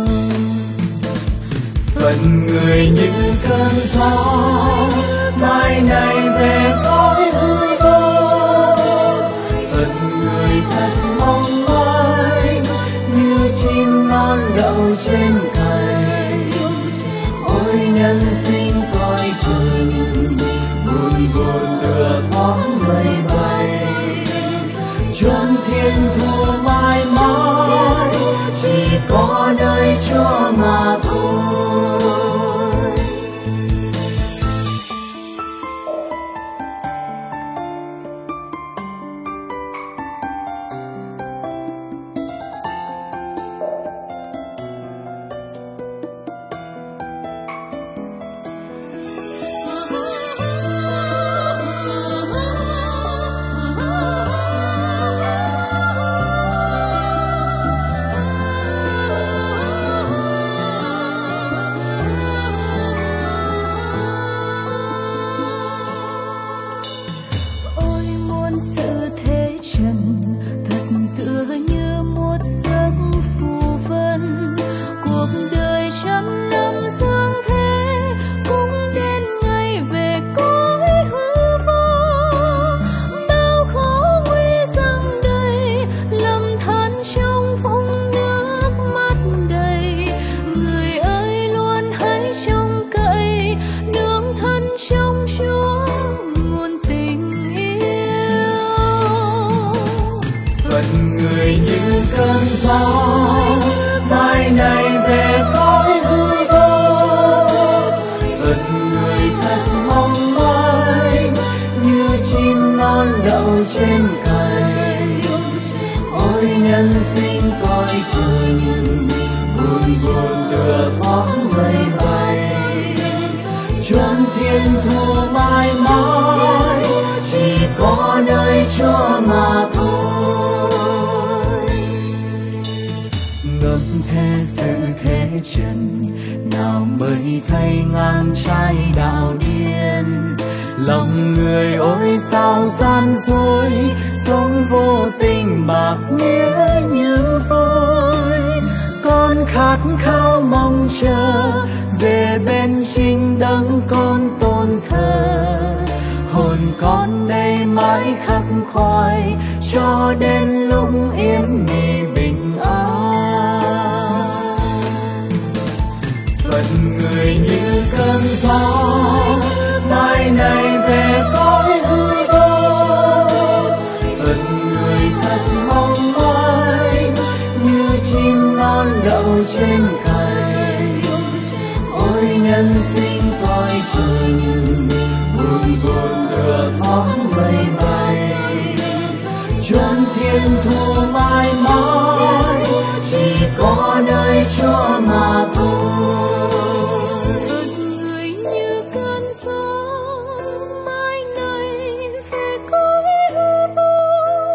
Phận người như cơn gió, mai này về cõi hư vô. Phận người thật mong manh, như chim non đậu trên cành. Ôi nhân sinh coi trời, buồn buồn lửa thoáng mây bay. Chốn thiên thu mãi mãi, chỉ có nơi Chúa mà thôi. Phận người như cơn gió, mai này về cõi hư vô. Phận người thật mong manh, như chim non đậu trên cành. Ôi nhân sinh coi trời, buồn buồn lửa thoáng mây bay. Chốn thiên thu mãi mãi, chỉ có nơi Chúa mà thôi. Ngẫm thế sự thế trần, nào mới thấy ngang trái đạo điên. Lòng người ôi sao gian dối, sống vô tình bạc nghĩa như vôi. Con khát khao mong chờ, về bên chính đấng con tôn thờ. Hồn con đây mãi khắc khoải, cho đến lúc yên nghỉ bình an. Phận người như cơn gió, mai này về cõi hư vô. Phận người thật mong manh, như chim non đậu trên cành. Ôi nhân sinh coi trời, buồn buồn lửa thoáng mây bay. Chốn thiên thu mãi mãi, chỉ có nơi Chúa mà thôi. Phận người như cơn gió, mai này về cõi hư vô.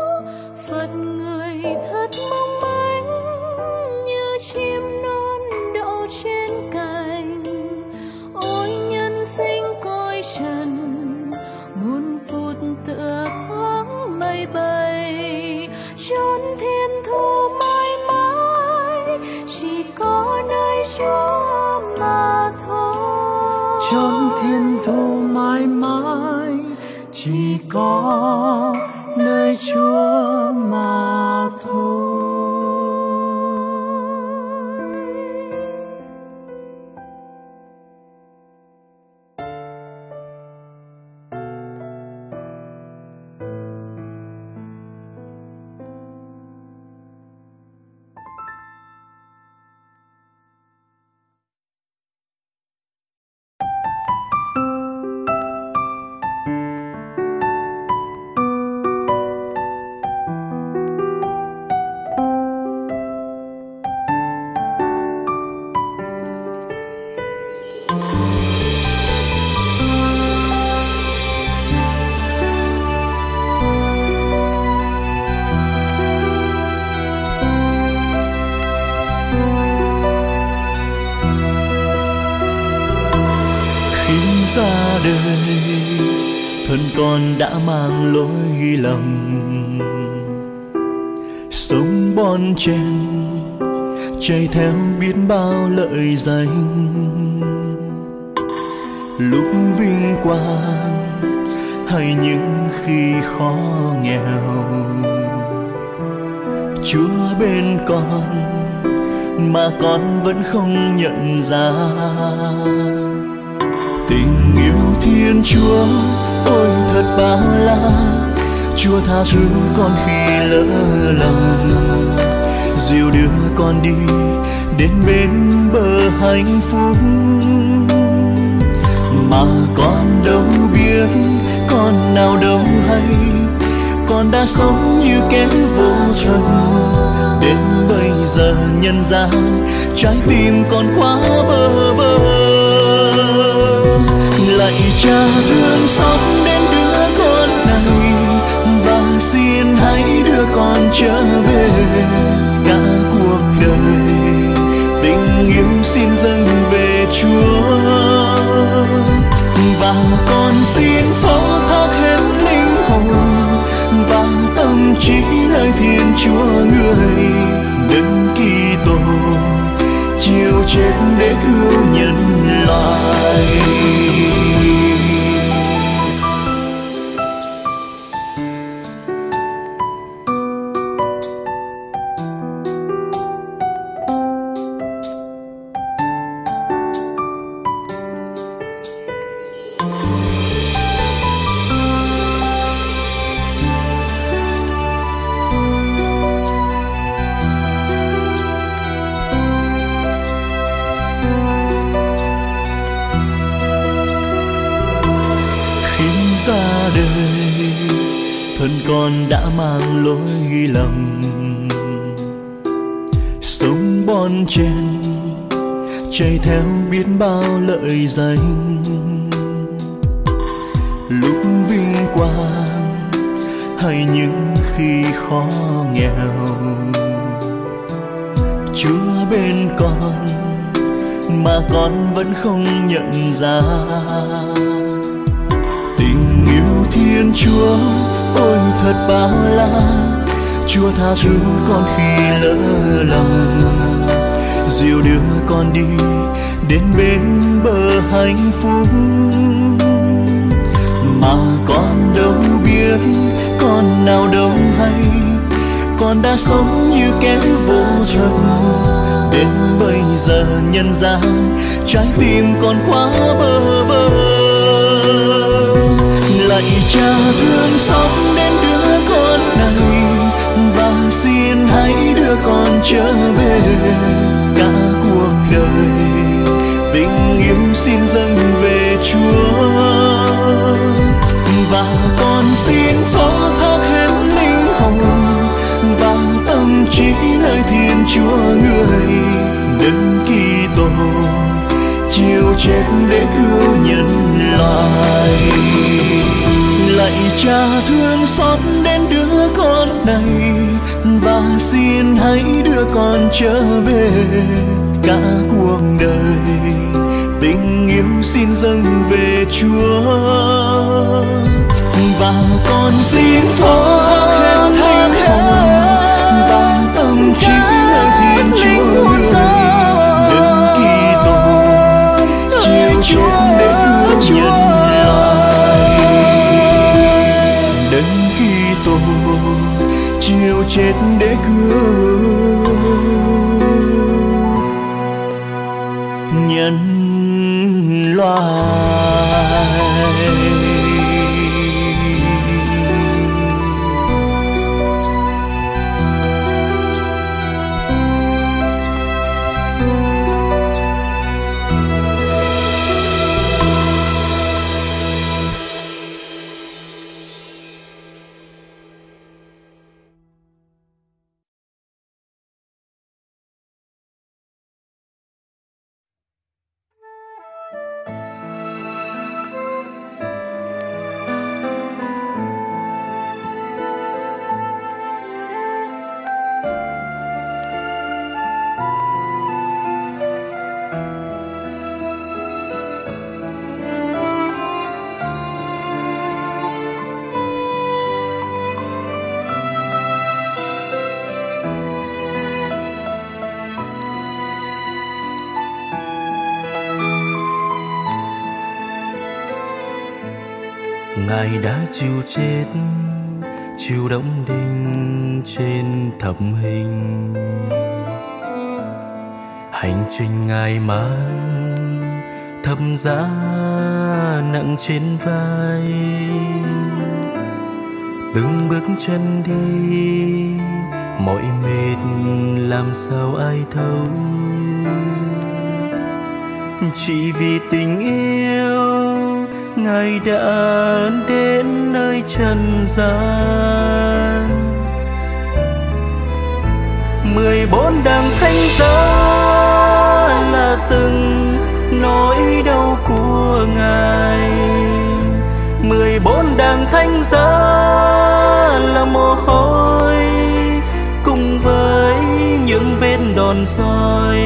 chốn thiên thu mãi mãi chỉ có nơi Chúa mà thôi. Chốn thiên thu mãi mãi chỉ có nơi Chúa mà thôi. Ra đời thân con đã mang lỗi lầm, sống bon chen chạy theo biết bao lợi danh, lúc vinh quang hay những khi khó nghèo. Chúa bên con mà con vẫn không nhận ra. Tình yêu Thiên Chúa ôi thật bao la, Chúa tha thứ con khi lỡ lầm, dìu đưa con đi đến bên bờ hạnh phúc. Mà con đâu biết, con nào đâu hay, con đã sống như kẻ vô trần. Đến bây giờ nhận ra trái tim con quá bơ vơ. Lạy Cha thương xót đến đứa con này, và xin hãy đưa con trở về. Cả cuộc đời tình yêu xin dâng về Chúa, và con xin phó thác hết linh hồn và tâm trí nơi Thiên Chúa người. Đấng Kitô chịu chết để cứu nhân loại. Ra đời thân con đã mang lỗi lầm, sống bon chen chạy theo biết bao lợi danh, lúc vinh quang hay những khi khó nghèo. Chúa bên con mà con vẫn không nhận ra. Tình yêu Thiên Chúa ôi thật bao la, Chúa tha thứ con khi lỡ lầm, dìu đưa con đi đến bên bờ hạnh phúc. Mà con đâu biết, con nào đâu hay, con đã sống như kẻ vô trần. Đến bây giờ nhận ra trái tim con quá bơ vơ. Lạy Cha thương xót đến đứa con này, và xin hãy đưa con trở về. Cả cuộc đời tình yêu xin dâng về Chúa, và con xin phó thác hết linh hồn và tâm trí nơi Thiên Chúa người. Đấng Kitô chịu chết để cứu nhân loại. Lạy Cha thương xót đến đứa con này, và xin hãy đưa con trở về. Cả cuộc đời tình yêu xin dâng về Chúa, và con xin phó thác hết linh hồn Chúa đấng Kitô chịu chết để cứu nhân loại. Ngài đã chịu chết, chịu đóng đinh trên thập hình. Hành trình Ngài mang thập giá nặng trên vai, từng bước chân đi mỏi mệt làm sao ai thấu. Chỉ vì tình yêu Ngài đã đến nơi trần gian. Mười bốn đấng thánh giá là từng nỗi đau của Ngài. Mười bốn đấng thánh giá là mồ hôi cùng với những vết đòn roi.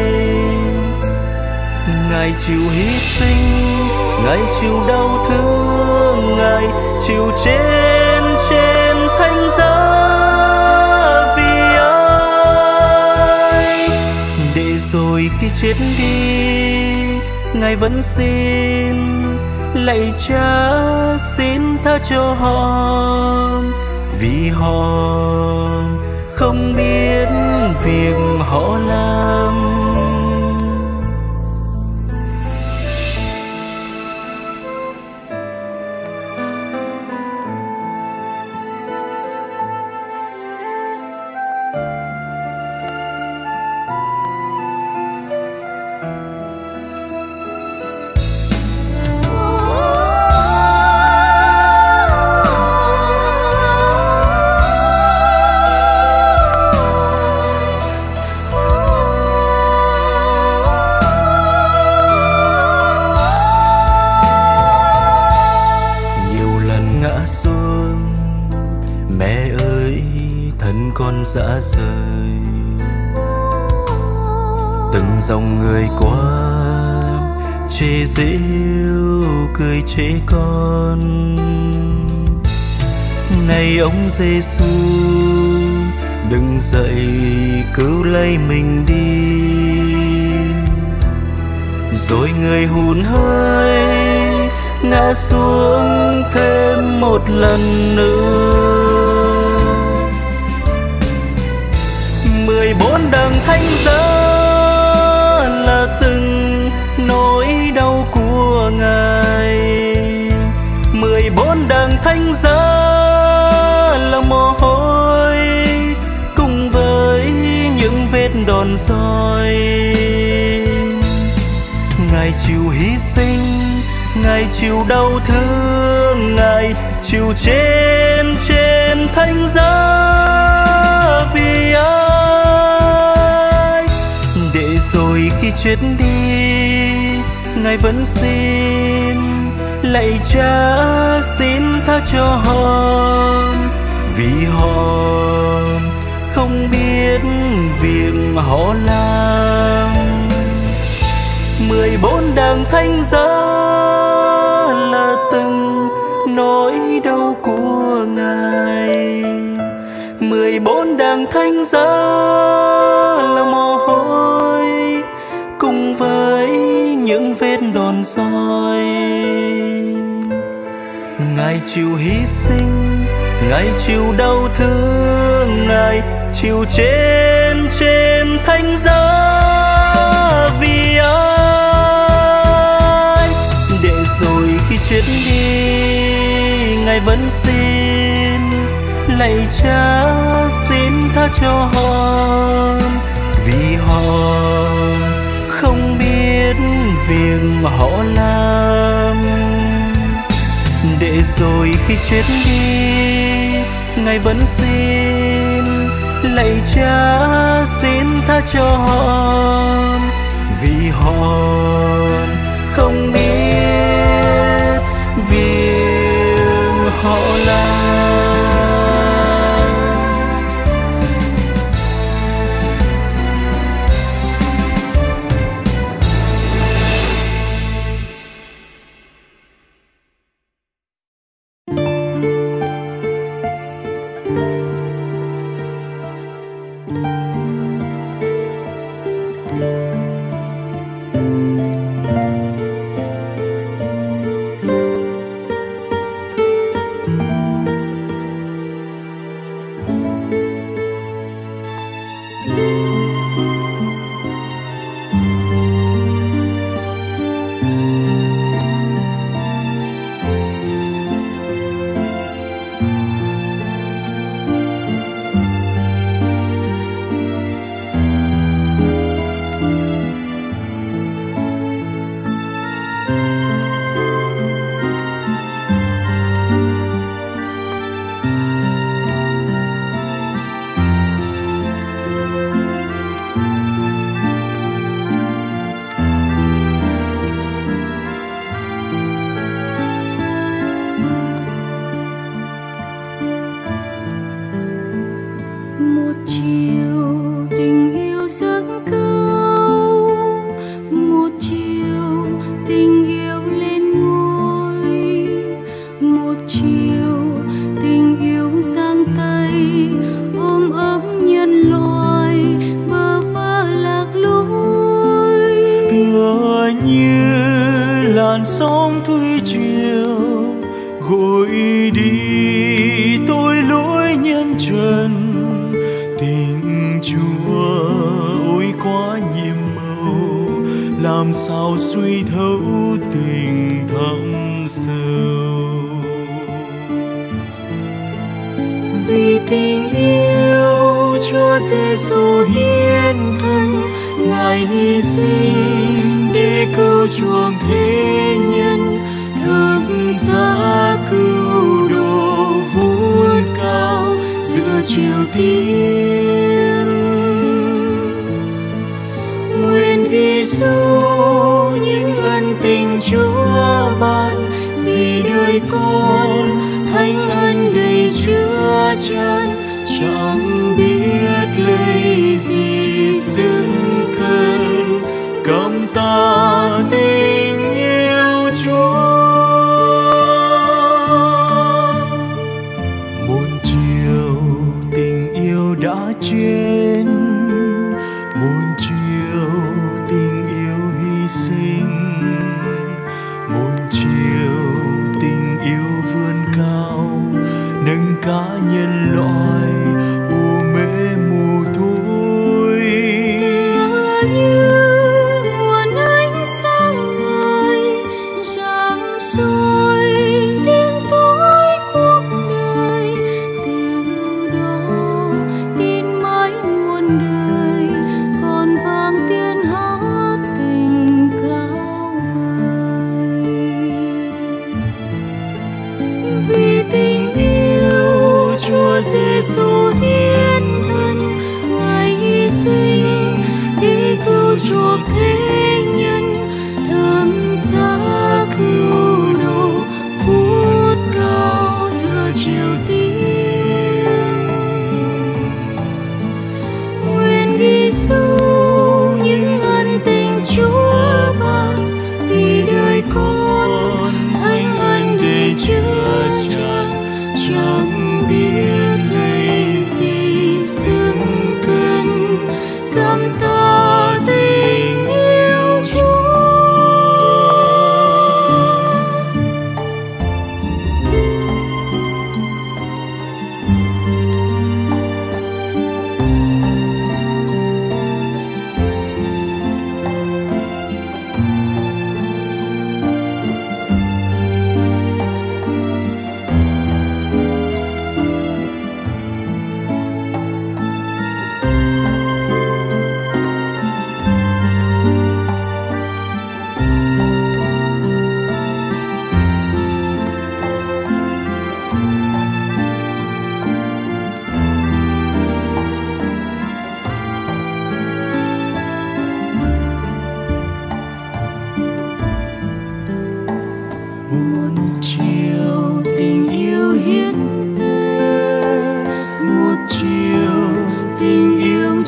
Ngài chịu hy sinh, Ngài chịu đau thương, Ngài chịu trên trên thánh giá vì ai. Để rồi khi chết đi, Ngài vẫn xin lạy Cha, xin tha cho họ, vì họ không biết việc họ làm. Dã rời từng dòng người qua chê giễu cười chế con. Này ông Giêsu, đừng dậy cứu lấy mình đi. Rồi người hụt hơi ngã xuống thêm một lần nữa. Mười bốn đấng thánh giá là từng nỗi đau của Ngài. Mười bốn đấng thánh giá là mồ hôi cùng với những vết đòn roi. Ngài chịu hy sinh, Ngài chịu đau thương, Ngài chịu trên trên thánh giá vì ai. Để rồi khi chết đi, Ngài vẫn xin lạy Cha, xin tha cho họ, vì họ không biết việc họ làm. Mười bốn đấng thánh giá là từng nỗi đau của Ngài. Mười bốn đấng thánh giá là mồ hôi cùng với những vết đòn roi. Ngài chịu hy sinh, Ngài chịu đau thương, Ngài chịu trên trên thánh giá vì ai. Để rồi khi chết đi, Ngài vẫn xin lạy Cha, xin tha cho họ, vì họ không biết việc họ làm. Để rồi khi chết đi, Ngài vẫn xin lạy Cha, xin tha cho họ, vì họ không biết việc họ làm. Mãi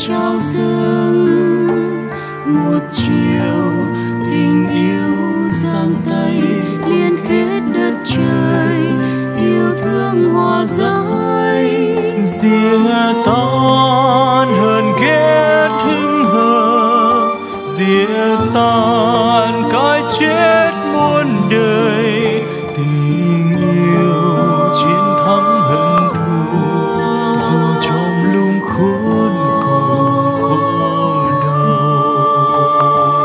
trao dâng một chiều tình yêu giang tay liên kết đất trời yêu thương hòa giải Dìa tan hờn ghét hững hờ Dìa tan cái chết muôn đời Tình yêu chiến thắng hận thù Dù trong lung khốn cùng khổ đau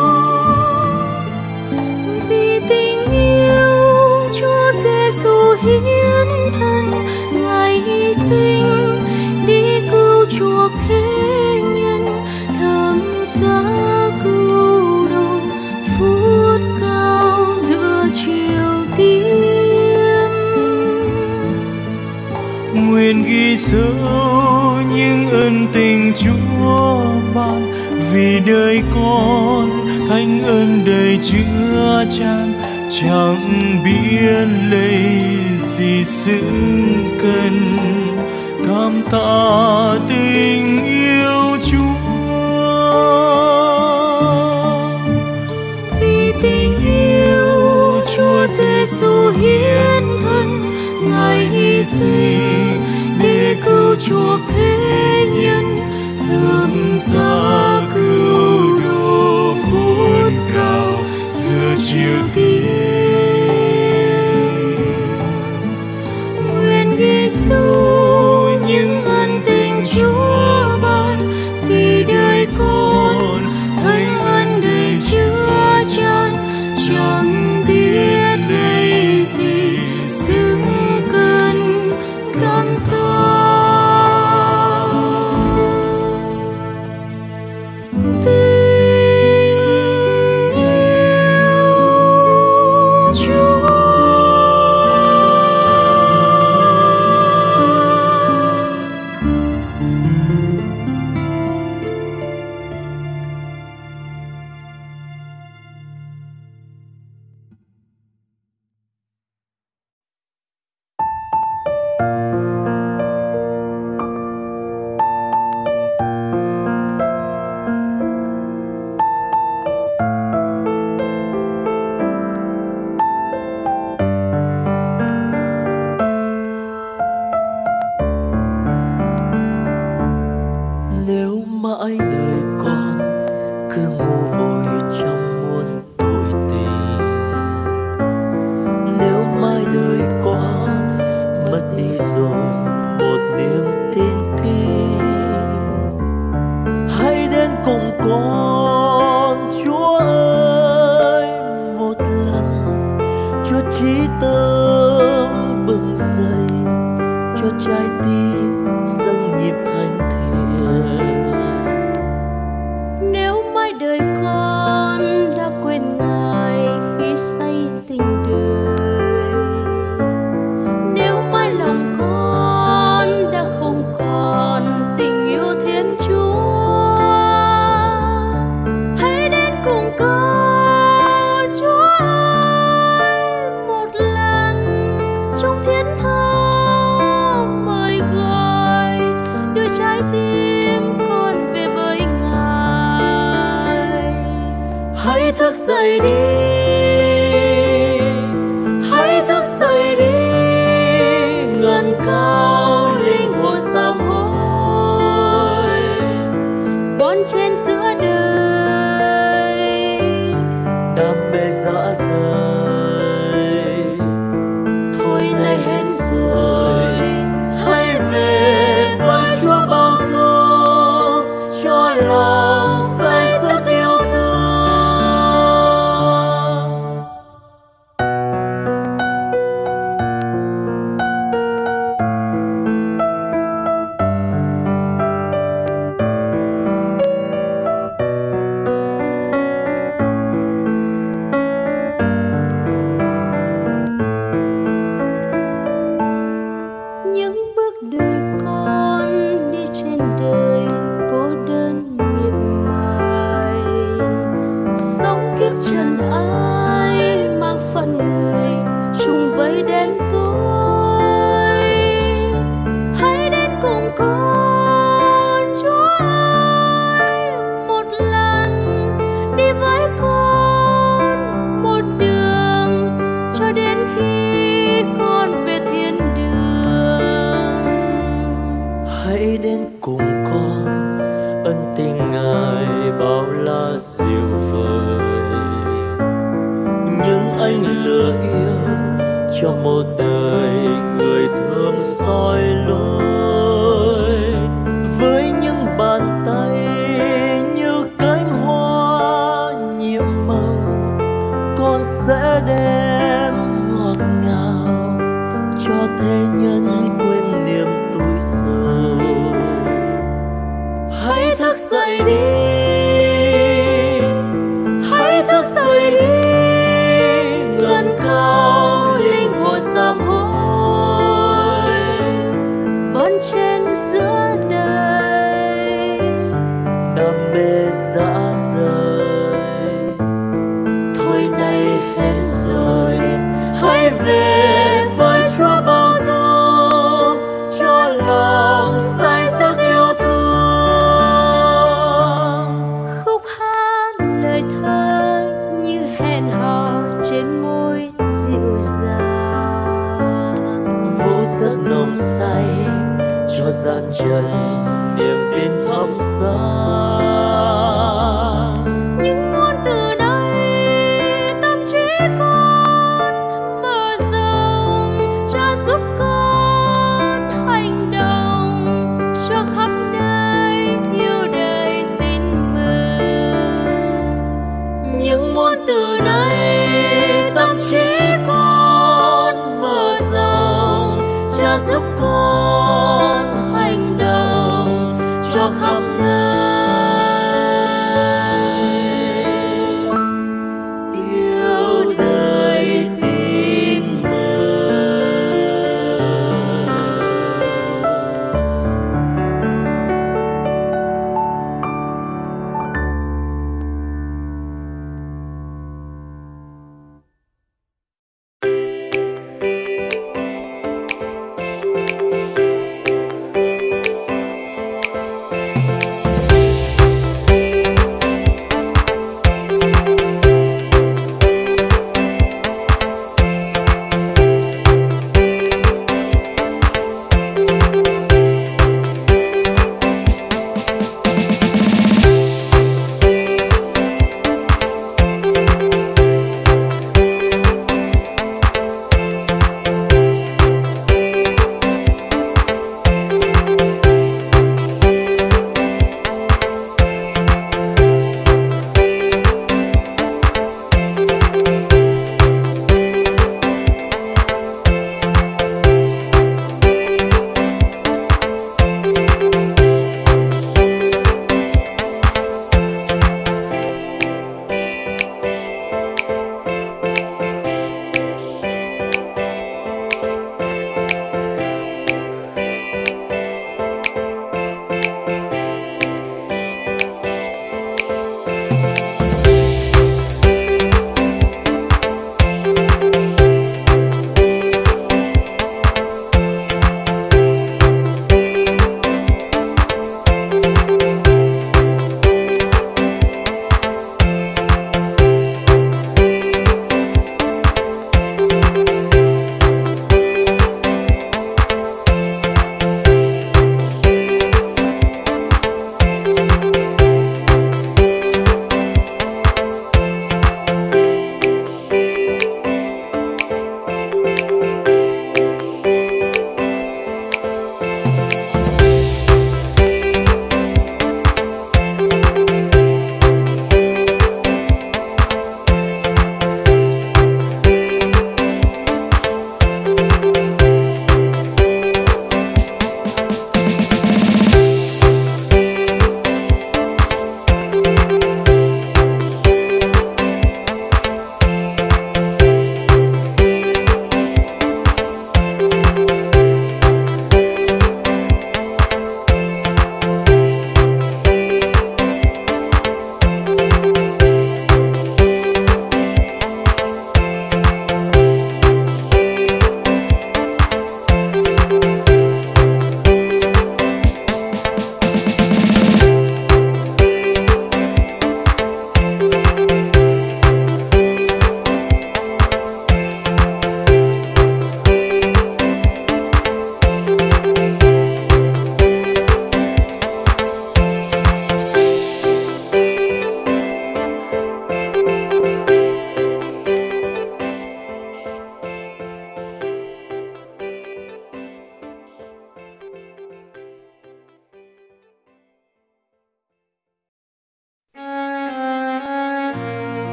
vì tình yêu Chúa Giêsu hiến thân Ngài hy sinh đi cứu chuộc thế nhân thấm giá cứu độ phút cao giữa chiều tím nguyện ghi sâu những ân tình Chúa ban vì đời con thánh ơn đầy chứa chan chẳng biết lấy gì xứng cân cảm tạ tình yêu Chúa vì tình yêu Chúa Giêsu hiến thân Ngài hy sinh để cứu chuộc thế nhân thấm giá cứu độ phút cao giữa chiều tím nguyện ghi sâu những ân tình Chúa ban vì đời con thánh ơn đầy chứa chan chẳng biết lấy gì xứng cân cảm tạ tình yêu Chúa. Nếu mãi đời con cứ mù vội trong muôn tội tình, nếu mãi đời con mất đi rồi một niềm tin kính, hãy đến cùng con Chúa ơi một lần cho trí tâm bừng dậy, cho trái tim dâng nhịp thánh thiện. Nếu mãi đời con đã quên Ngài khi say tình đời, nếu mãi lòng con đã không còn tình yêu Thiên Chúa, hãy đến cùng con Chúa ơi một lần trong thiên thao mời gọi đưa trái tim con về với Ngài. Hãy thức dậy đi, hãy thức dậy đi, ngân cao linh hồn sám hối, Bon trên giữa đời đam mê dã rời, thôi nay hết rồi, hãy về với Chúa bao dung cho lòng say sức yêu thương. hãy đến cùng con, ân tình Ngài bao la diệu vời. Nhưng anh lửa yêu cho một đời người thương soi lối, với những bàn tay như cánh hoa nhiệm màu, con sẽ đem ngọt ngào cho thế nhân quên niềm tuổi sầu. Hãy thức dậy đi, hãy thức dậy đi, ngân cao linh hồn sám hối bon chen giữa đời đam mê dã rời. Thôi nay hết rồi, hãy về với Chúa bao dung, cho lòng say giấc yêu thương. khúc hát lời thơ như hẹn hò trên môi dịu dàng, Vô giấc nồng say cho gian trần niềm tin thắp sáng. nhưng muốn từ đây tâm trí con mở rộng, Cha giúp con hành động cho khắp nơi yêu đời tin mừng. Nhưng muốn từ đây tâm trí con mở rộng, Cha giúp con hành động cho khắp nơi yêu đời tin mừng.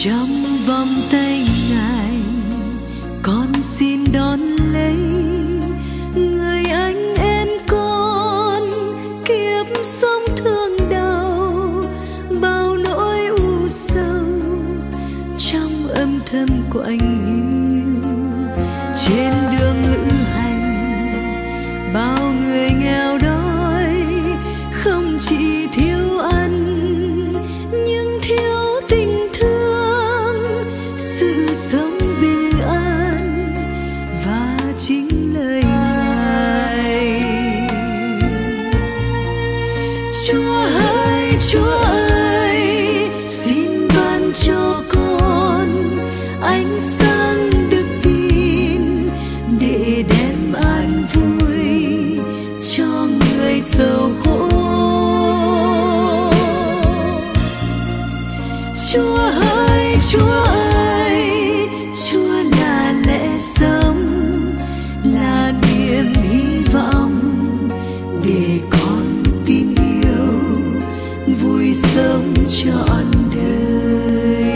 trong vòng tay ngài con xin đón lấy người anh em con. Kiếp sống thương đau bao nỗi u sầu trong âm thầm của anh hiu. Trên đường lữ hành bao người nghèo đói không chỉ thiếu ăn nhưng thiếu tình thương, sự sống bình an và chính lời Ngài. Chúa ơi, Chúa ơi, xin ban cho con ánh sáng đức tin để đem an vui cho người sầu khổ. Chúa ơi, Chúa ơi, Chúa là lẽ sống, là niềm hy vọng để con tin yêu vui sống trọn đời.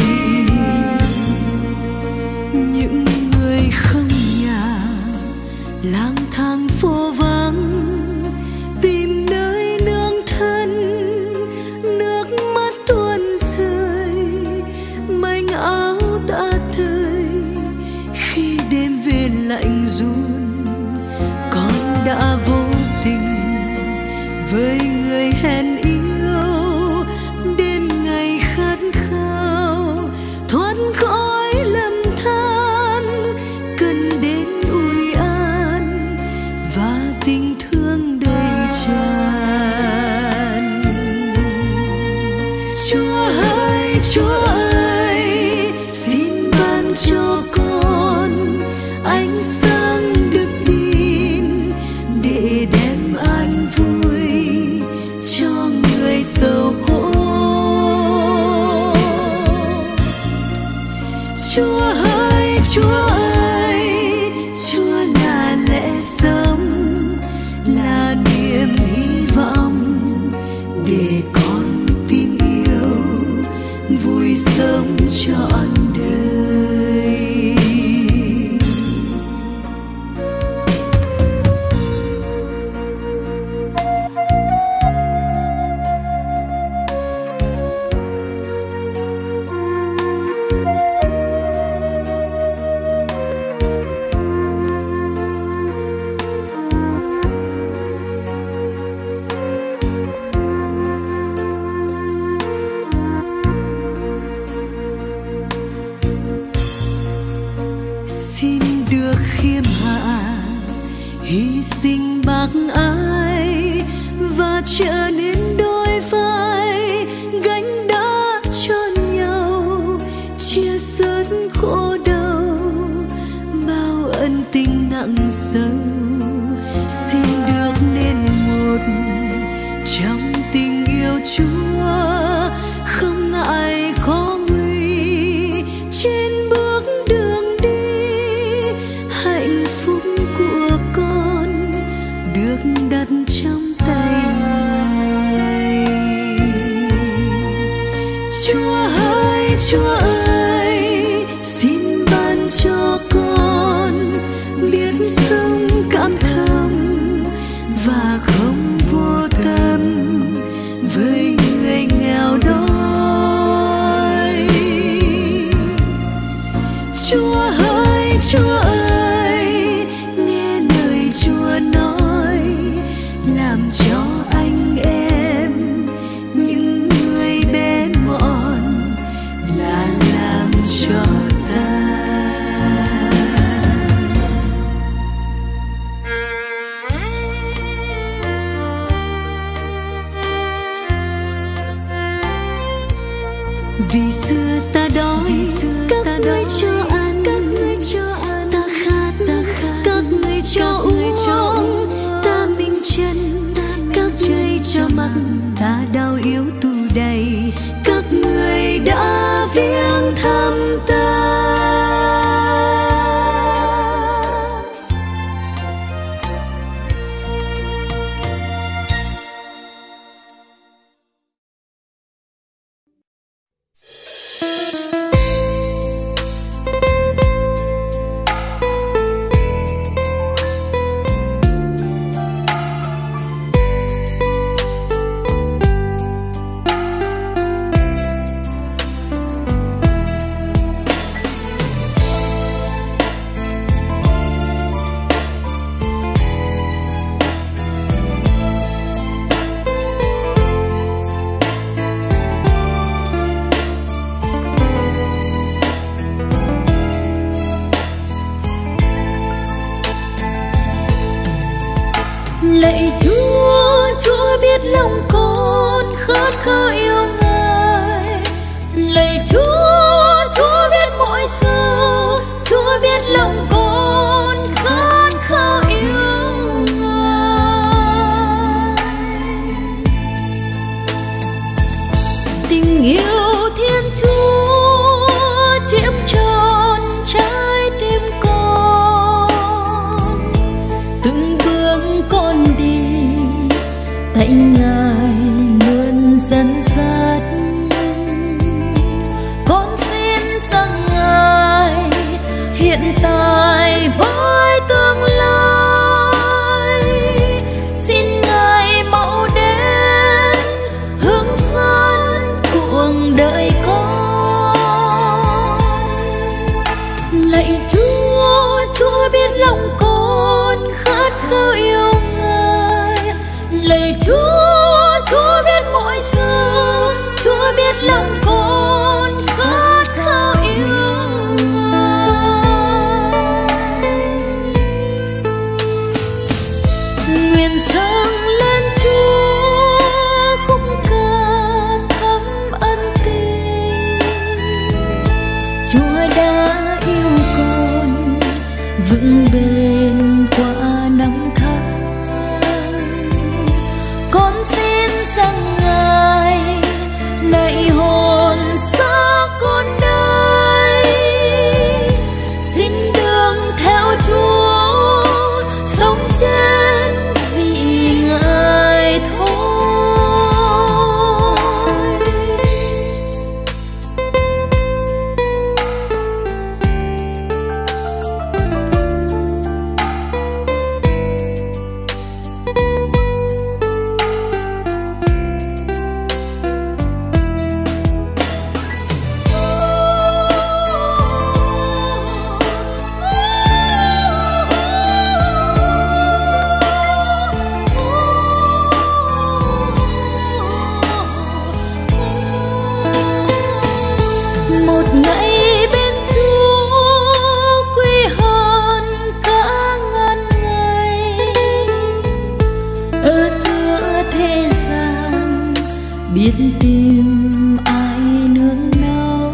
Những người không nhà lang thang phố vắng tìm nơi nương thân, nước mắt tuôn rơi manh áo tả tơi. Khi đêm về lạnh run con đã vô tình với người hẹn yêu. Đêm ngày khát khao thoát khỏi lầm than, cần đến ủi an và tình thương đầy tràn. Chúa ơi, Chúa ơi, xin ban cho con ánh sáng đức tin để đem an vui cho người sầu khổ. Chúa ơi, Chúa ơi, Chúa là lẽ sống, là niềm hy vọng để con tin yêu vui sống trọn đời. Xin được khiêm hạ hy sinh bác ái và trở nên đôi vai gánh đá cho nhau, chia sớt khổ đau bao ân tình nặng sâu. Xin được nên một trong tình yêu Chúa, không ngại khó nguy trên bước đường đi. Hạnh phúc của con được đặt trong tay Ngài. Chúa ơi, Chúa ơi, xin ban cho con biết sống cảm thông và không vô tâm với người nghèo đói. Chúa ơi, Chúa ơi, nghe lời Chúa nói, làm cho anh em những người bé mọn là làm cho ta. Vì xưa ta đói, các ngươi cho ăn, ta khát, các ngươi cho uống, ta minh chân, các ngươi cho mặc, ta đau yếu tù đầy, các ngươi đã viếng thăm ta. biết lòng con khát khao yêu Ngài. Lạy Chúa, Chúa biết mọi sự, Chúa biết lòng con khát khao yêu Ngài. Tình yêu Thiên Chúa chiếm trọn trái tim con, từng bước con đi tay Ngài luôn dẫn dắt. Con xin rằng Ngài hiện tại với tương lai, xin Ngài mẫu đến hướng dẫn cuộc đời con. Lạy Chúa, Chúa biết lòng con khát khao yêu Ngài. Lạy Chúa, Chúa biết mọi sự, Chúa biết lòng con khát khao yêu Ngài. Nguyện dâng lên Chúa khúc ca thắm ân tình. Chúa đã yêu con vững bền qua năm tháng. Con xin rằng Ngài nạy hồn xác con đây, xin đường theo Chúa sống trên vì Ngài thôi. Một ngày bên Chúa quý hơn cả ngàn ngày. Ở giữa thế gian biết tìm ai nương náu,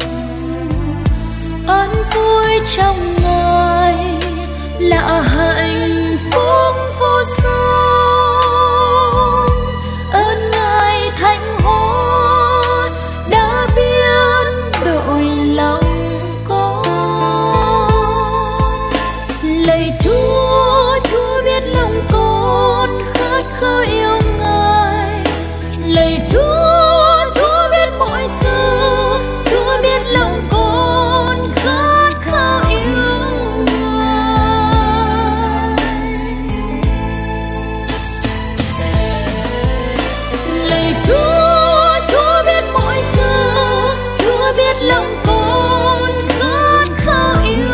an vui trong Ngài là hạnh phúc vô song. Ơn Ngài thánh hóa đã biến đổi lòng con. Lạy Chúa, Chúa biết lòng con khát khao yêu Ngài. Lạy Chúa, Chúa biết mọi sự, Chúa biết lòng con khát khao yêu Ngài. Lạy Chúa, Chúa biết mọi sự, Chúa biết lòng con khát khao yêu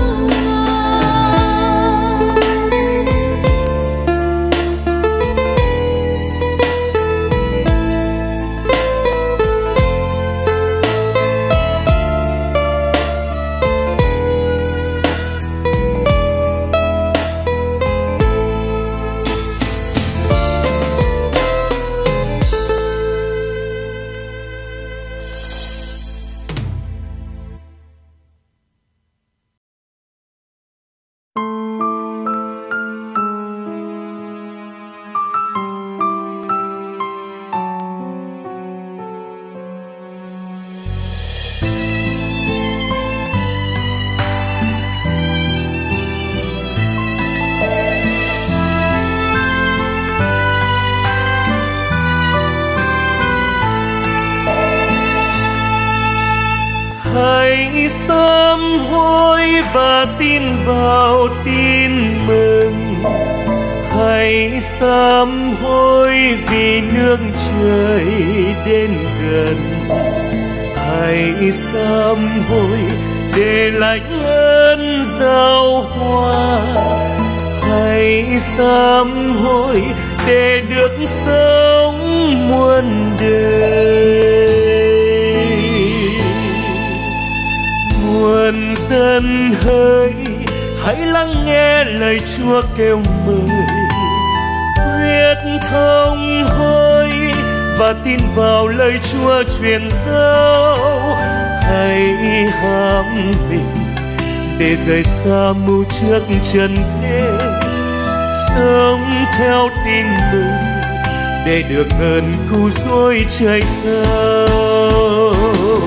hãy sám hối và tin vào tin mừng. Hãy sám hối vì nước trời đến gần. Hãy sám hối để lãnh ơn giao hoa. Hãy sám hối để được sống muôn đời. Muôn dân hỡi, hãy lắng nghe lời Chúa kêu mời. Huyết thông hối và tin vào lời Chúa truyền giáo. Hãy ham mình để rời xa mưu trước trần thế, sống theo tin mừng để được ơn cứu rỗi trời cao.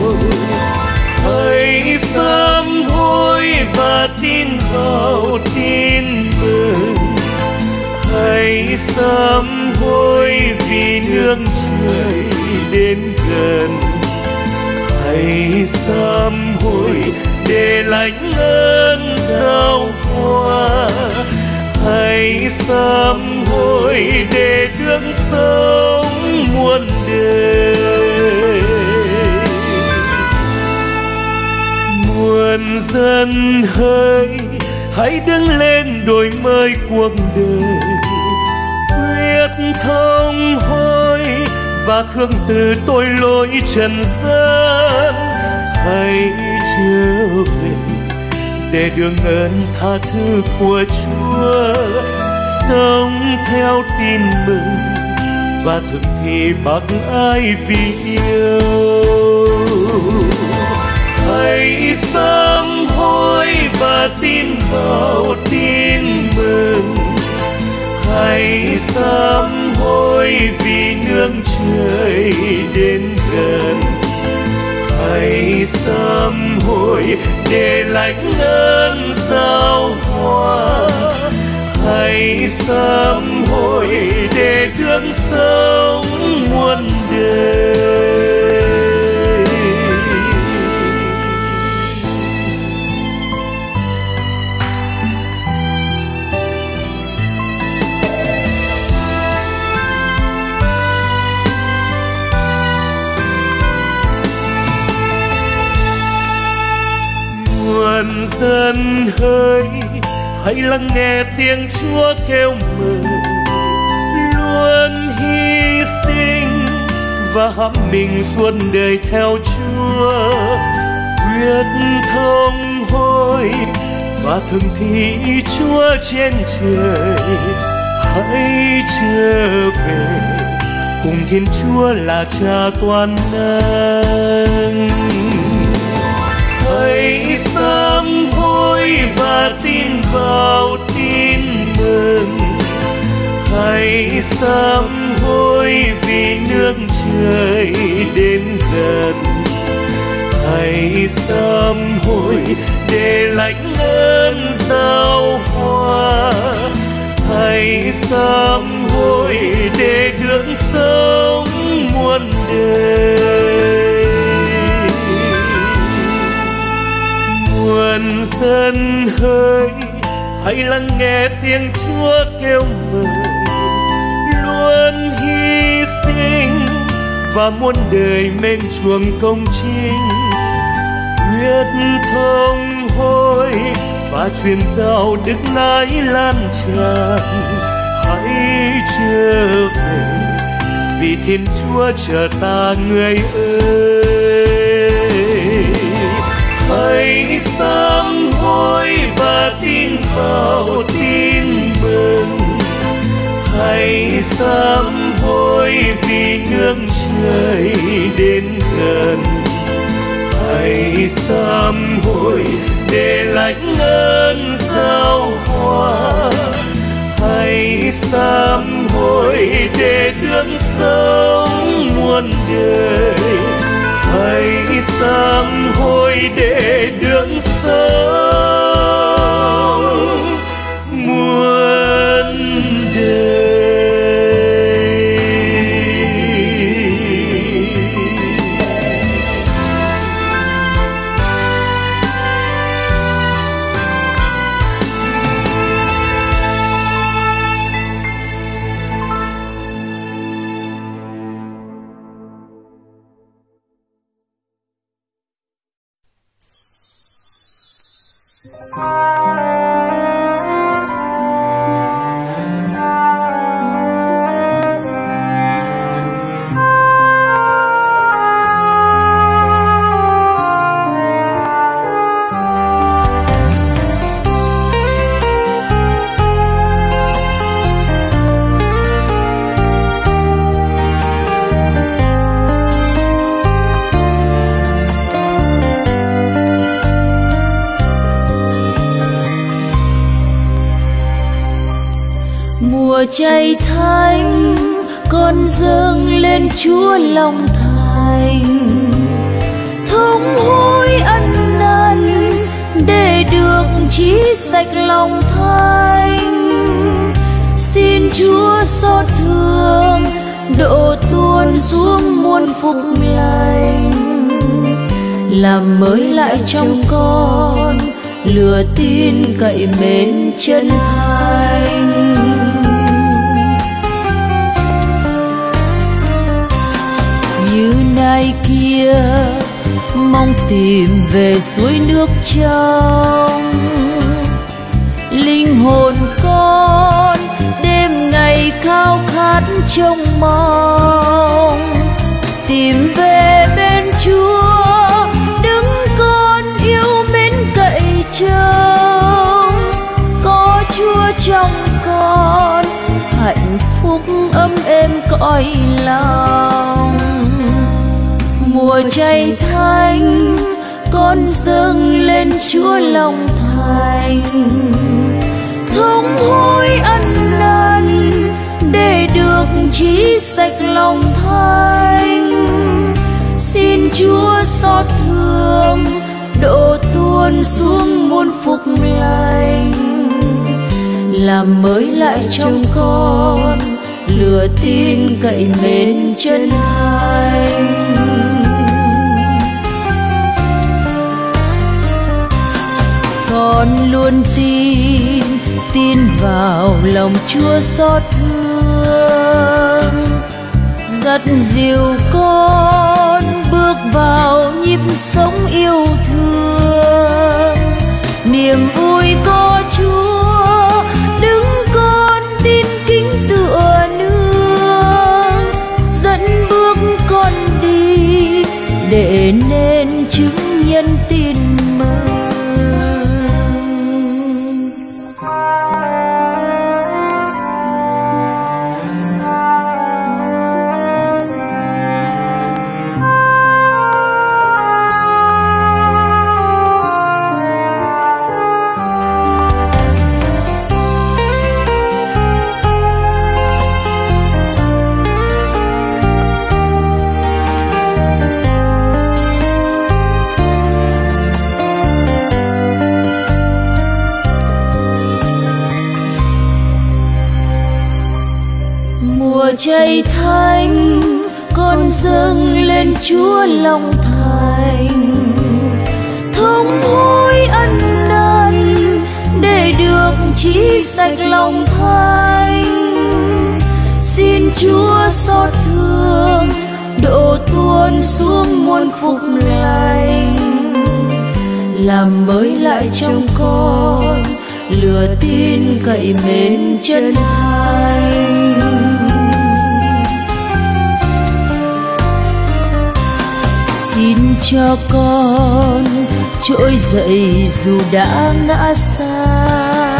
Hãy sám hối và tin vào tin mừng, hãy sám hối vì nước trời đến gần. Hãy sám hối để lãnh ơn giao hoa, hãy sám hối để được sống muôn đời. Muôn dân hỡi, hãy đứng lên đổi mới cuộc đời, quyết thông hối và thương từ tội lỗi trần gian. Hãy trở về để được ơn tha thứ của Chúa, sống theo tin mừng và thực thi bác ái vì yêu. Hãy sám hối và tin vào tin mừng, hãy sám hối vì nước trời đến gần. Hãy sám hối để lãnh ơn giao hoa, hãy sám hối để được sống muôn đời. Muôn dân hỡi, hãy lắng nghe tiếng Chúa kêu mừng, luôn hy sinh và hãm mình suốt đời theo Chúa, quyết thông hối và thường thi Chúa trên trời. Hãy trở về cùng Thiên Chúa là Cha toàn năng. Hãy sám hối và tin vào tin mừng, hãy sám hối vì nước trời đến gần. Hãy sám hối để lãnh ơn giao hoa, hãy sám hối để được sống muôn đời. Muôn dân hỡi, hãy lắng nghe tiếng Chúa kêu mừng, luôn hy sinh và muôn đời mến chuộng công chính, quyết thông hối và truyền giao đức lãi lan tràn. Hãy trở về vì Thiên Chúa chờ ta người ơi. Hãy sám hối và tin vào tin mừng, hãy sám hối vì nước trời đến gần. Hãy sám hối để lãnh ơn giao hoa, hãy sám hối để được sống muôn đời. Hãy sám hối để được sống muôn đời. mùa chay thánh con dâng lên Chúa lòng thành, thống hối ăn năn để được chỉ sạch lòng thánh. Xin Chúa xót thương độ tuôn xuống muôn phúc lành, làm mới lại trong con lửa tin cậy mến chân thành. Như nay kia mong tìm về suối nước trong, linh hồn con đêm ngày khao khát trông mong, tìm về bên Chúa đứng con yêu mến cậy trông. Có Chúa trong con hạnh phúc ấm êm cõi lòng. Mùa chay thánh con dâng lên Chúa lòng thành, thống hối ăn năn để được chỉ sạch lòng thánh. Xin Chúa xót thương độ tuôn xuống muôn phúc lành, làm mới lại trong con lửa tin cậy mến chân thành. Con luôn tin, tin vào lòng Chúa xót thương, dắt dìu con bước vào nhịp sống yêu thương. Niềm vui có Chúa đứng con tin kính tựa nương, dẫn bước con đi để nên chứng nhân tin mừng. Mùa chay thánh con dâng lên Chúa lòng thành, thống hối ăn năn để được chỉ sạch lòng thánh. Xin Chúa xót thương độ tuôn xuống muôn phúc lành, làm mới lại trong con lửa tin cậy mến chân thành. Xin cho con trỗi dậy dù đã ngã xa,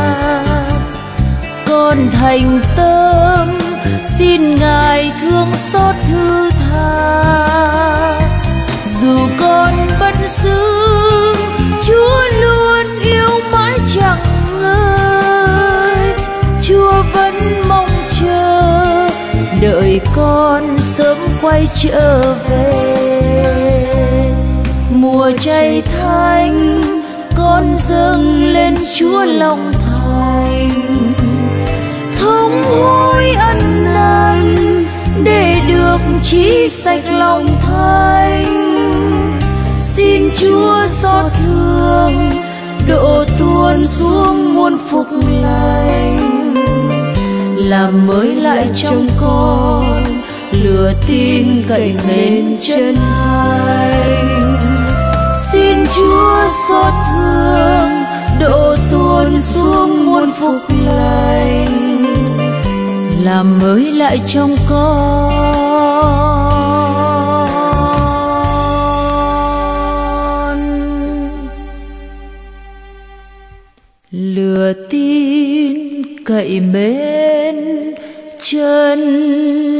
con thành tâm xin Ngài thương xót thứ tha. Dù con bất xứng, Chúa luôn yêu mãi chẳng ngơi. Chúa vẫn mong chờ đợi con sớm quay trở về. Mùa chay thánh con dâng lên Chúa lòng thành, thống hối ăn năn để được chỉ sạch lòng thánh. Xin Chúa xót thương độ tuôn xuống muôn phúc lành, làm mới lại trong con lửa tin cậy mến chân thành. Xin Chúa xót thương độ tuôn xuống muôn phúc lành, làm mới lại trong con lửa tin cậy mến chân